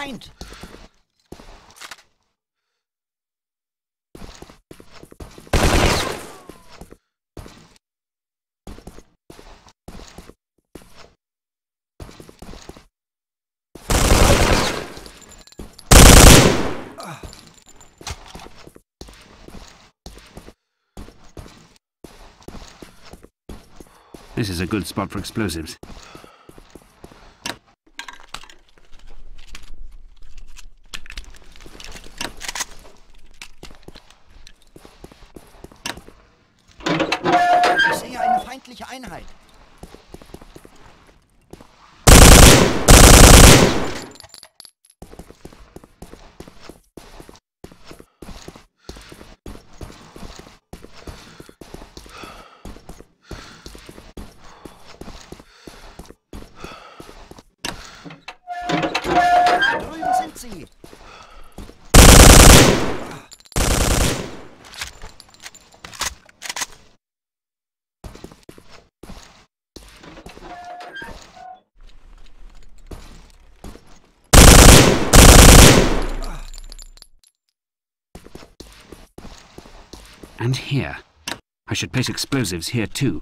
Feind! This is a good spot for explosives. Ich sehe eine feindliche Einheit. Da drüben sind sie. And here. I should place explosives here too.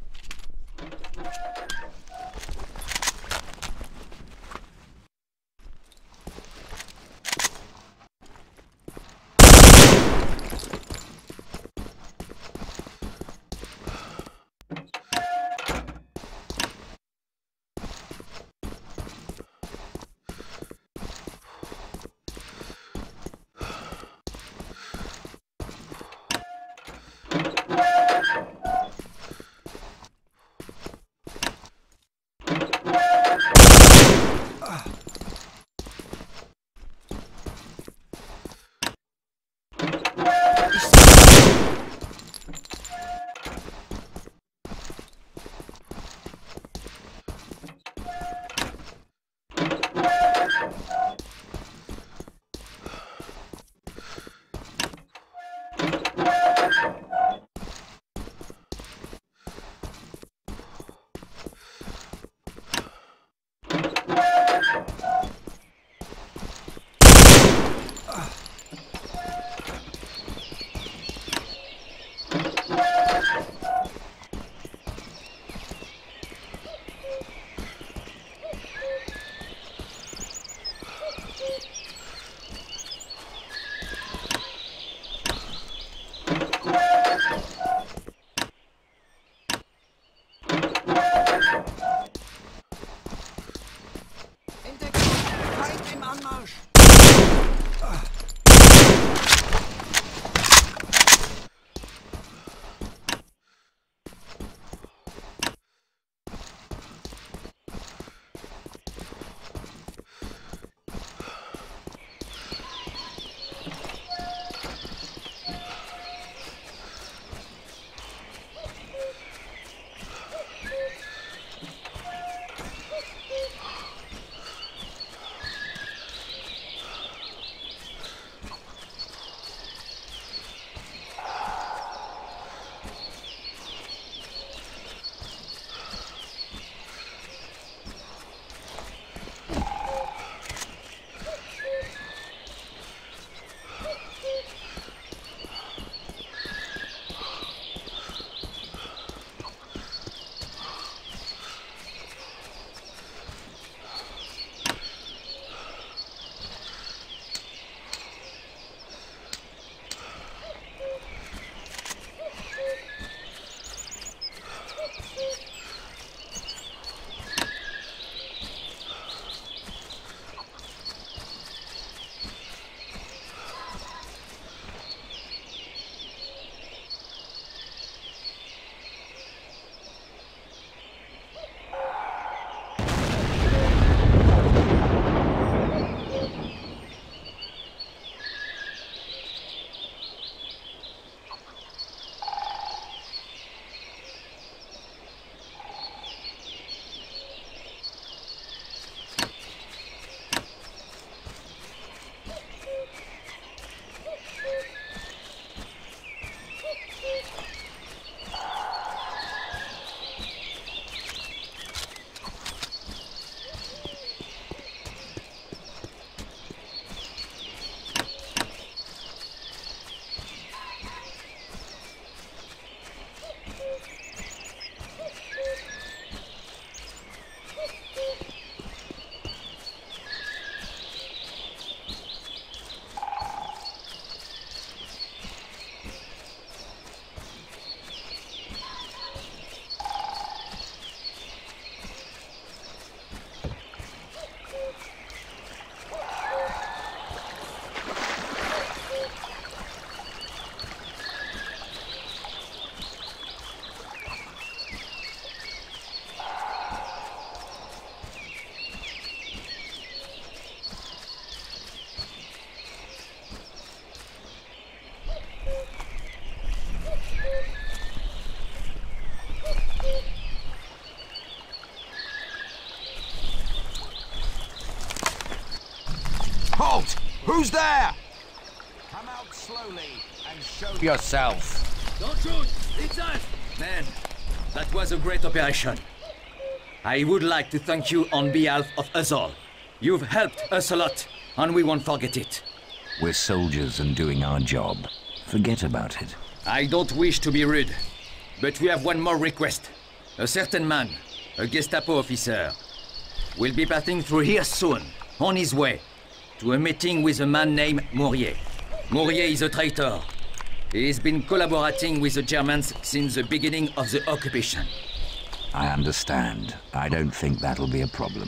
Who's there? Come out slowly and show yourself. Don't shoot! It's us! Man, that was a great operation. I would like to thank you on behalf of us all. You've helped us a lot, and we won't forget it. We're soldiers and doing our job. Forget about it. I don't wish to be rude, but we have one more request. A certain man, a Gestapo officer, will be passing through here soon, on his way, to a meeting with a man named Mourier. Mourier is a traitor. He's been collaborating with the Germans since the beginning of the occupation. I understand. I don't think that'll be a problem.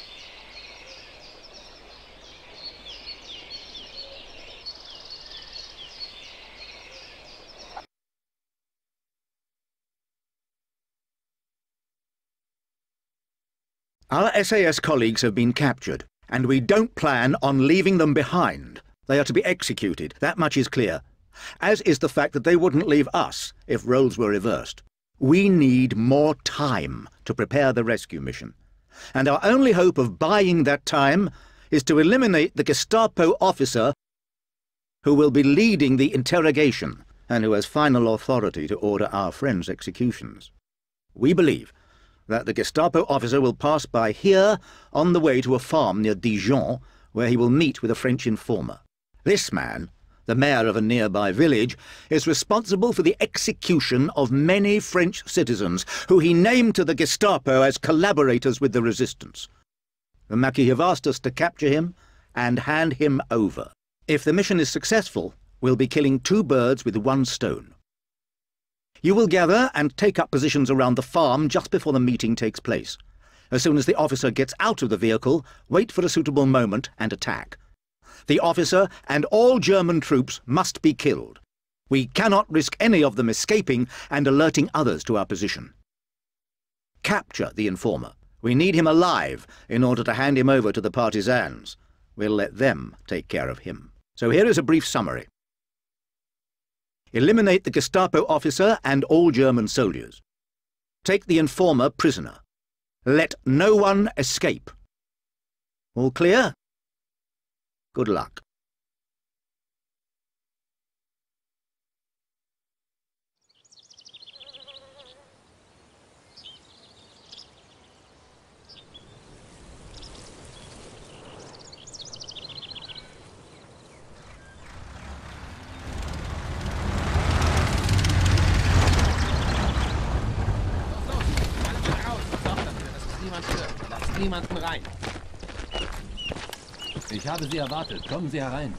Our SAS colleagues have been captured, and we don't plan on leaving them behind. They are to be executed, that much is clear. As is the fact that they wouldn't leave us if roles were reversed. We need more time to prepare the rescue mission. And our only hope of buying that time is to eliminate the Gestapo officer who will be leading the interrogation and who has final authority to order our friends' executions. We believe that the Gestapo officer will pass by here on the way to a farm near Dijon, where he will meet with a French informer. This man, the mayor of a nearby village, is responsible for the execution of many French citizens who he named to the Gestapo as collaborators with the resistance. The Maquis have asked us to capture him and hand him over. If the mission is successful, we'll be killing two birds with one stone. You will gather and take up positions around the farm just before the meeting takes place. As soon as the officer gets out of the vehicle, wait for a suitable moment and attack. The officer and all German troops must be killed. We cannot risk any of them escaping and alerting others to our position. Capture the informer. We need him alive in order to hand him over to the partisans. We'll let them take care of him. So here is a brief summary. Eliminate the Gestapo officer and all German soldiers. Take the informer prisoner. Let no one escape. All clear? Good luck. Niemanden rein. Ich habe Sie erwartet. Kommen Sie herein.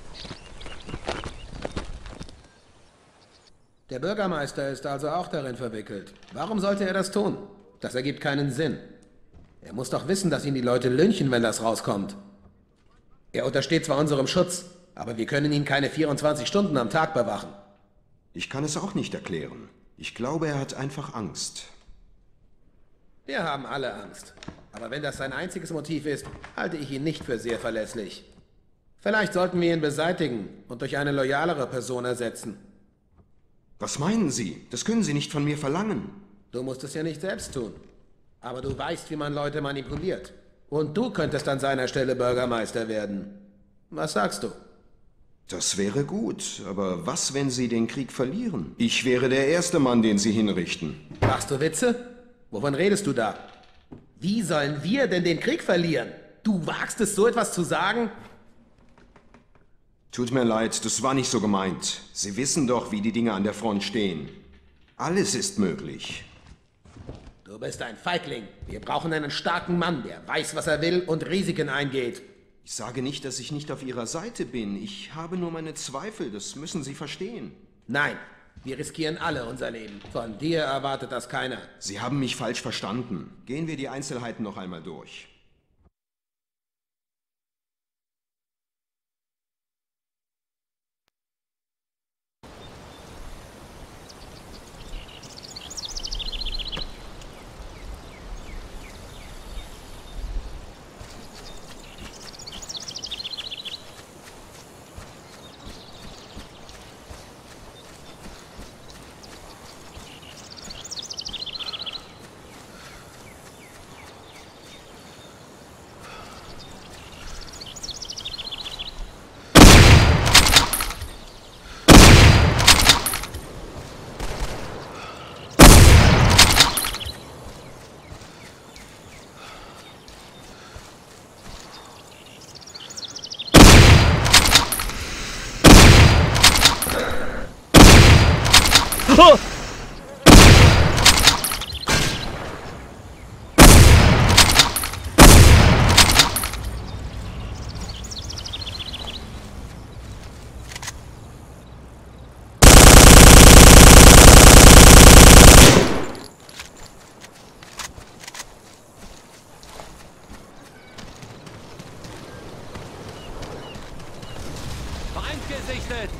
Der Bürgermeister ist also auch darin verwickelt. Warum sollte er das tun? Das ergibt keinen Sinn. Er muss doch wissen, dass ihn die Leute lynchen, wenn das rauskommt. Er untersteht zwar unserem Schutz, aber wir können ihn keine 24 Stunden am Tag bewachen. Ich kann es auch nicht erklären. Ich glaube, er hat einfach Angst. Wir haben alle Angst. Aber wenn das sein einziges Motiv ist, halte ich ihn nicht für sehr verlässlich. Vielleicht sollten wir ihn beseitigen und durch eine loyalere Person ersetzen. Was meinen Sie? Das können Sie nicht von mir verlangen. Du musst es ja nicht selbst tun. Aber du weißt, wie man Leute manipuliert. Und du könntest an seiner Stelle Bürgermeister werden. Was sagst du? Das wäre gut, aber was, wenn Sie den Krieg verlieren? Ich wäre der erste Mann, den Sie hinrichten. Machst du Witze? Wovon redest du da? Wie sollen wir denn den Krieg verlieren? Du wagst es, so etwas zu sagen? Tut mir leid, das war nicht so gemeint. Sie wissen doch, wie die Dinge an der Front stehen. Alles ist möglich. Du bist ein Feigling. Wir brauchen einen starken Mann, der weiß, was er will und Risiken eingeht. Ich sage nicht, dass ich nicht auf Ihrer Seite bin. Ich habe nur meine Zweifel, das müssen Sie verstehen. Nein, wir riskieren alle unser Leben. Von dir erwartet das keiner. Sie haben mich falsch verstanden. Gehen wir die Einzelheiten noch einmal durch. Feind gesichtet!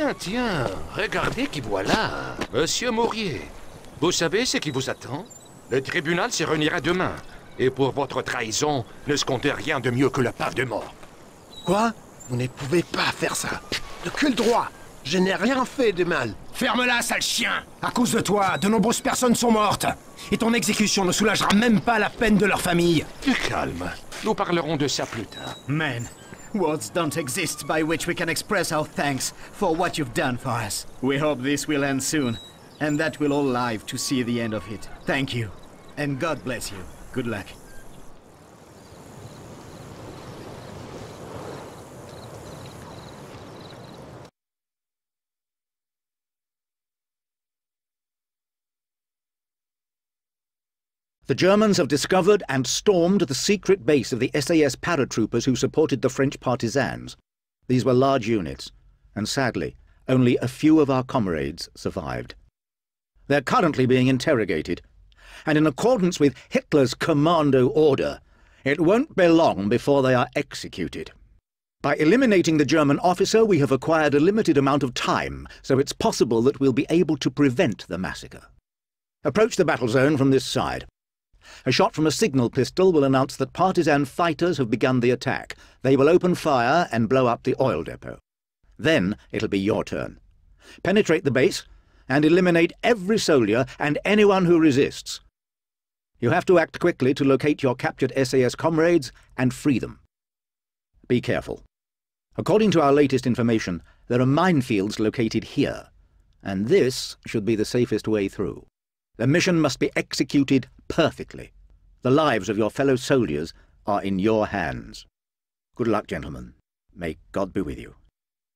Tiens, regardez qui voilà. Monsieur Mourier, vous savez ce qui vous attend? Le tribunal se réunira demain. Et pour votre trahison, ne se comptez rien de mieux que la pave de mort. Quoi? Vous ne pouvez pas faire ça. De quel droit? Je n'ai rien fait de mal. Ferme-la, sale chien! À cause de toi, de nombreuses personnes sont mortes. Et ton exécution ne soulagera même pas la peine de leur famille. Du calme. Nous parlerons de ça plus tard. Men, words don't exist by which we can express our thanks for what you've done for us. We hope this will end soon, and that we'll all live to see the end of it. Thank you, and God bless you. Good luck. The Germans have discovered and stormed the secret base of the SAS paratroopers who supported the French partisans. These were large units, and sadly, only a few of our comrades survived. They're currently being interrogated, and in accordance with Hitler's commando order, it won't be long before they are executed. By eliminating the German officer, we have acquired a limited amount of time, so it's possible that we'll be able to prevent the massacre. Approach the battle zone from this side. A shot from a signal pistol will announce that partisan fighters have begun the attack. They will open fire and blow up the oil depot. Then it'll be your turn. Penetrate the base and eliminate every soldier and anyone who resists. You have to act quickly to locate your captured SAS comrades and free them. Be careful. According to our latest information, there are minefields located here, and this should be the safest way through. The mission must be executed perfectly. The lives of your fellow soldiers are in your hands. Good luck, gentlemen. May God be with you.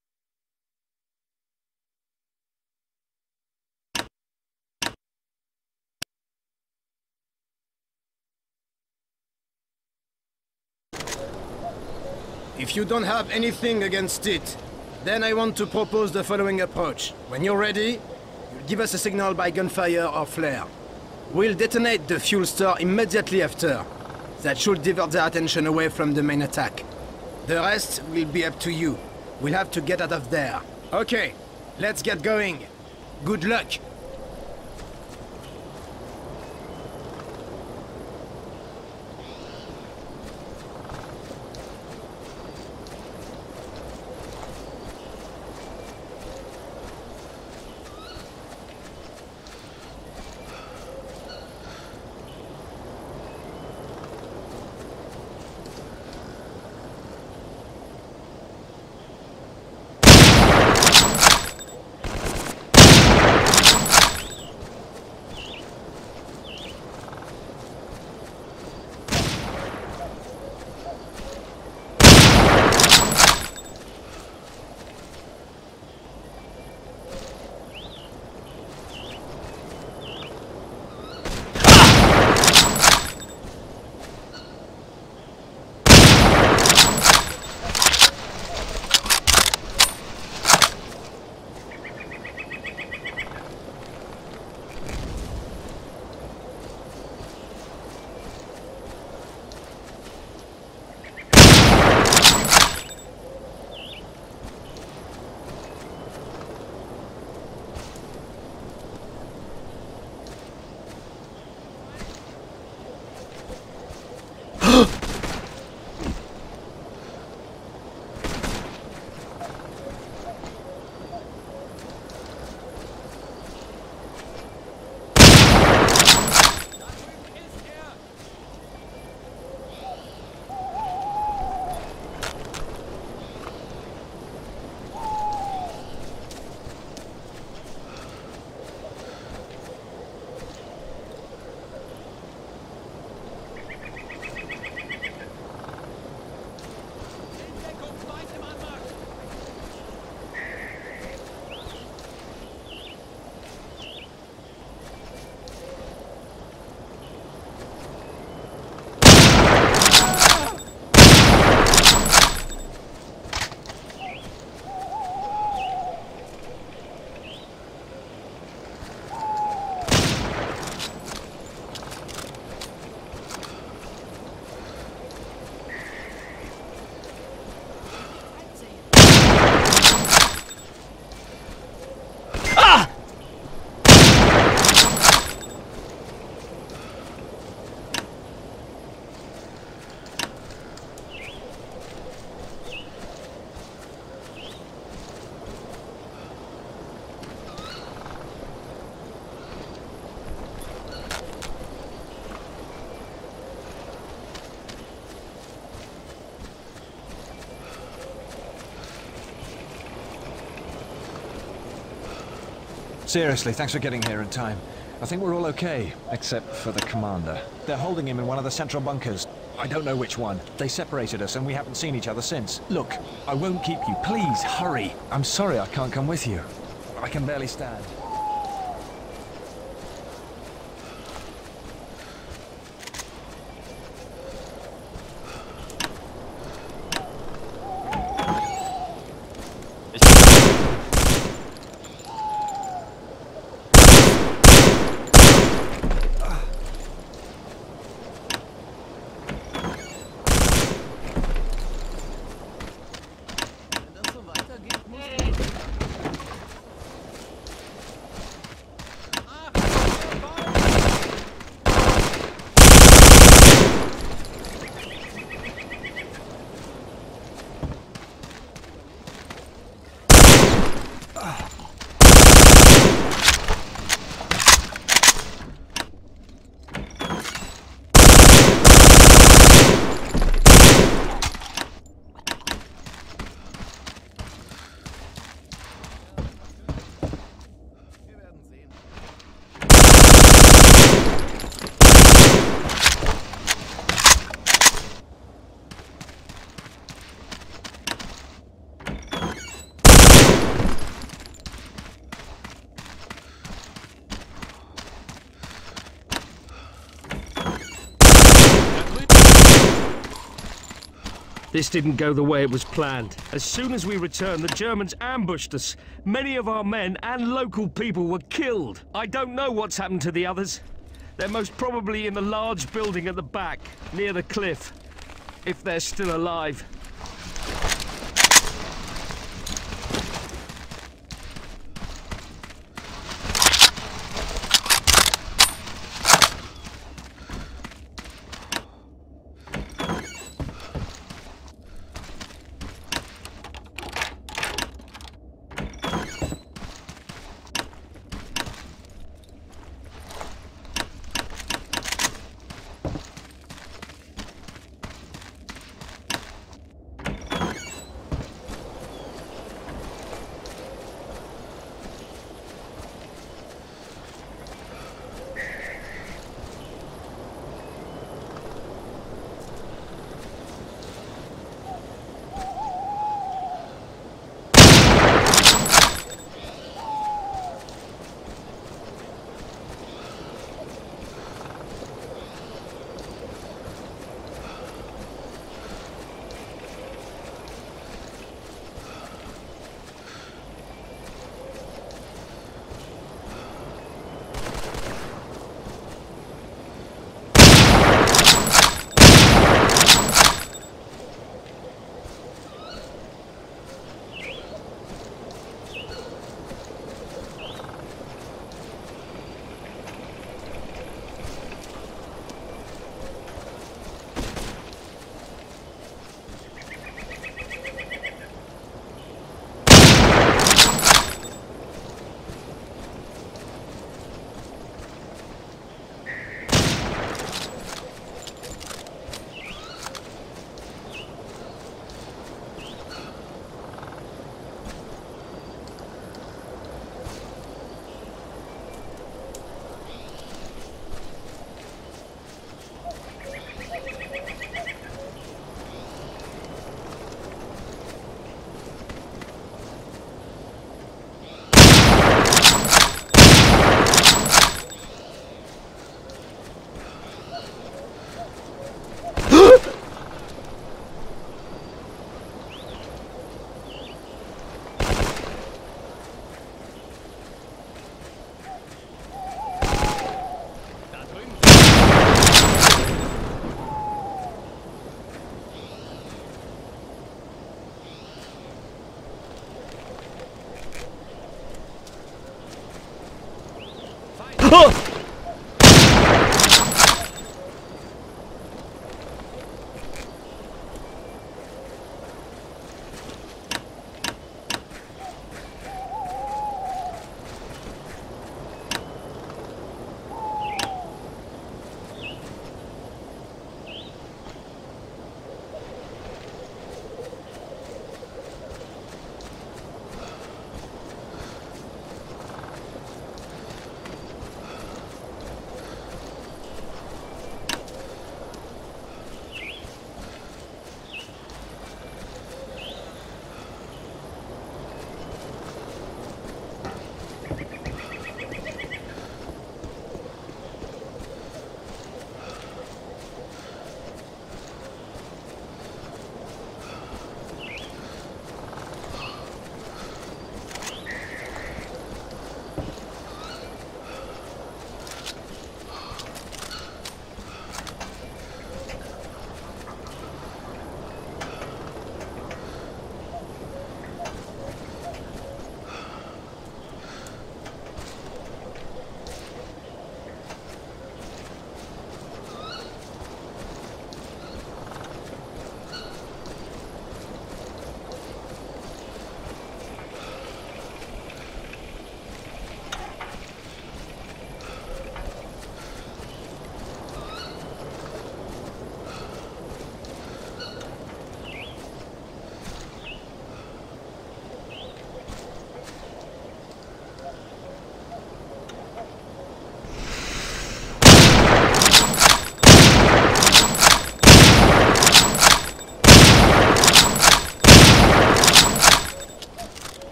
If you don't have anything against it, then I want to propose the following approach. When you're ready, you'll give us a signal by gunfire or flare. We'll detonate the fuel store immediately after. That should divert their attention away from the main attack. The rest will be up to you. We'll have to get out of there. Okay, let's get going. Good luck. Seriously, thanks for getting here in time. I think we're all okay, except for the commander. They're holding him in one of the central bunkers. I don't know which one. They separated us and we haven't seen each other since. Look, I won't keep you. Please, hurry. I'm sorry I can't come with you. I can barely stand. This didn't go the way it was planned. As soon as we returned, the Germans ambushed us. Many of our men and local people were killed. I don't know what's happened to the others. They're most probably in the large building at the back, near the cliff. If they're still alive.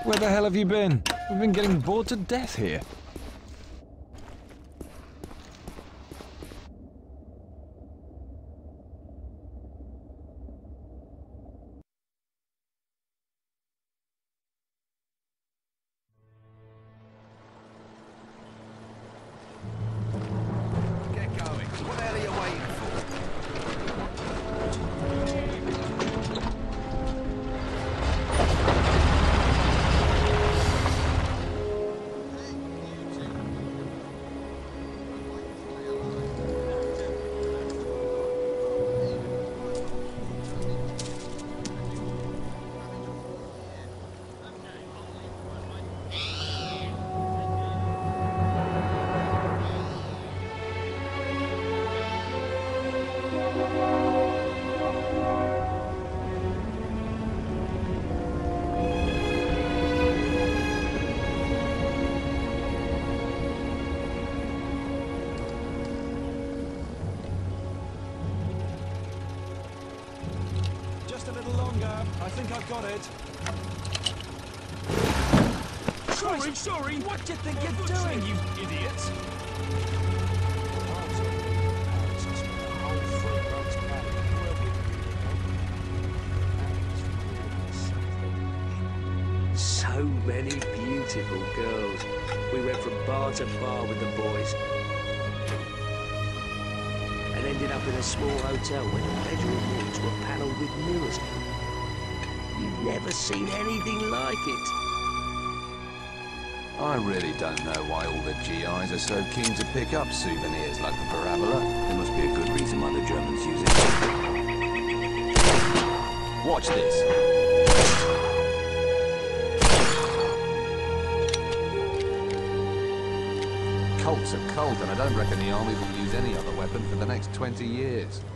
Where the hell have you been? We've been getting bored to death here. Get going. What the hell are you waiting for? Just a little longer. I think I've got it. Sorry. What do you think you're doing, you idiot? So many beautiful girls. We went from bar to bar with the boys. And ended up in a small hotel where the bedroom walls were panelled with mirrors. You've never seen anything like it. I really don't know why all the GIs are so keen to pick up souvenirs like the parabola. There must be a good reason why the Germans use it. Watch this. Colts are cold, and I don't reckon the army will use any other weapon for the next 20 years.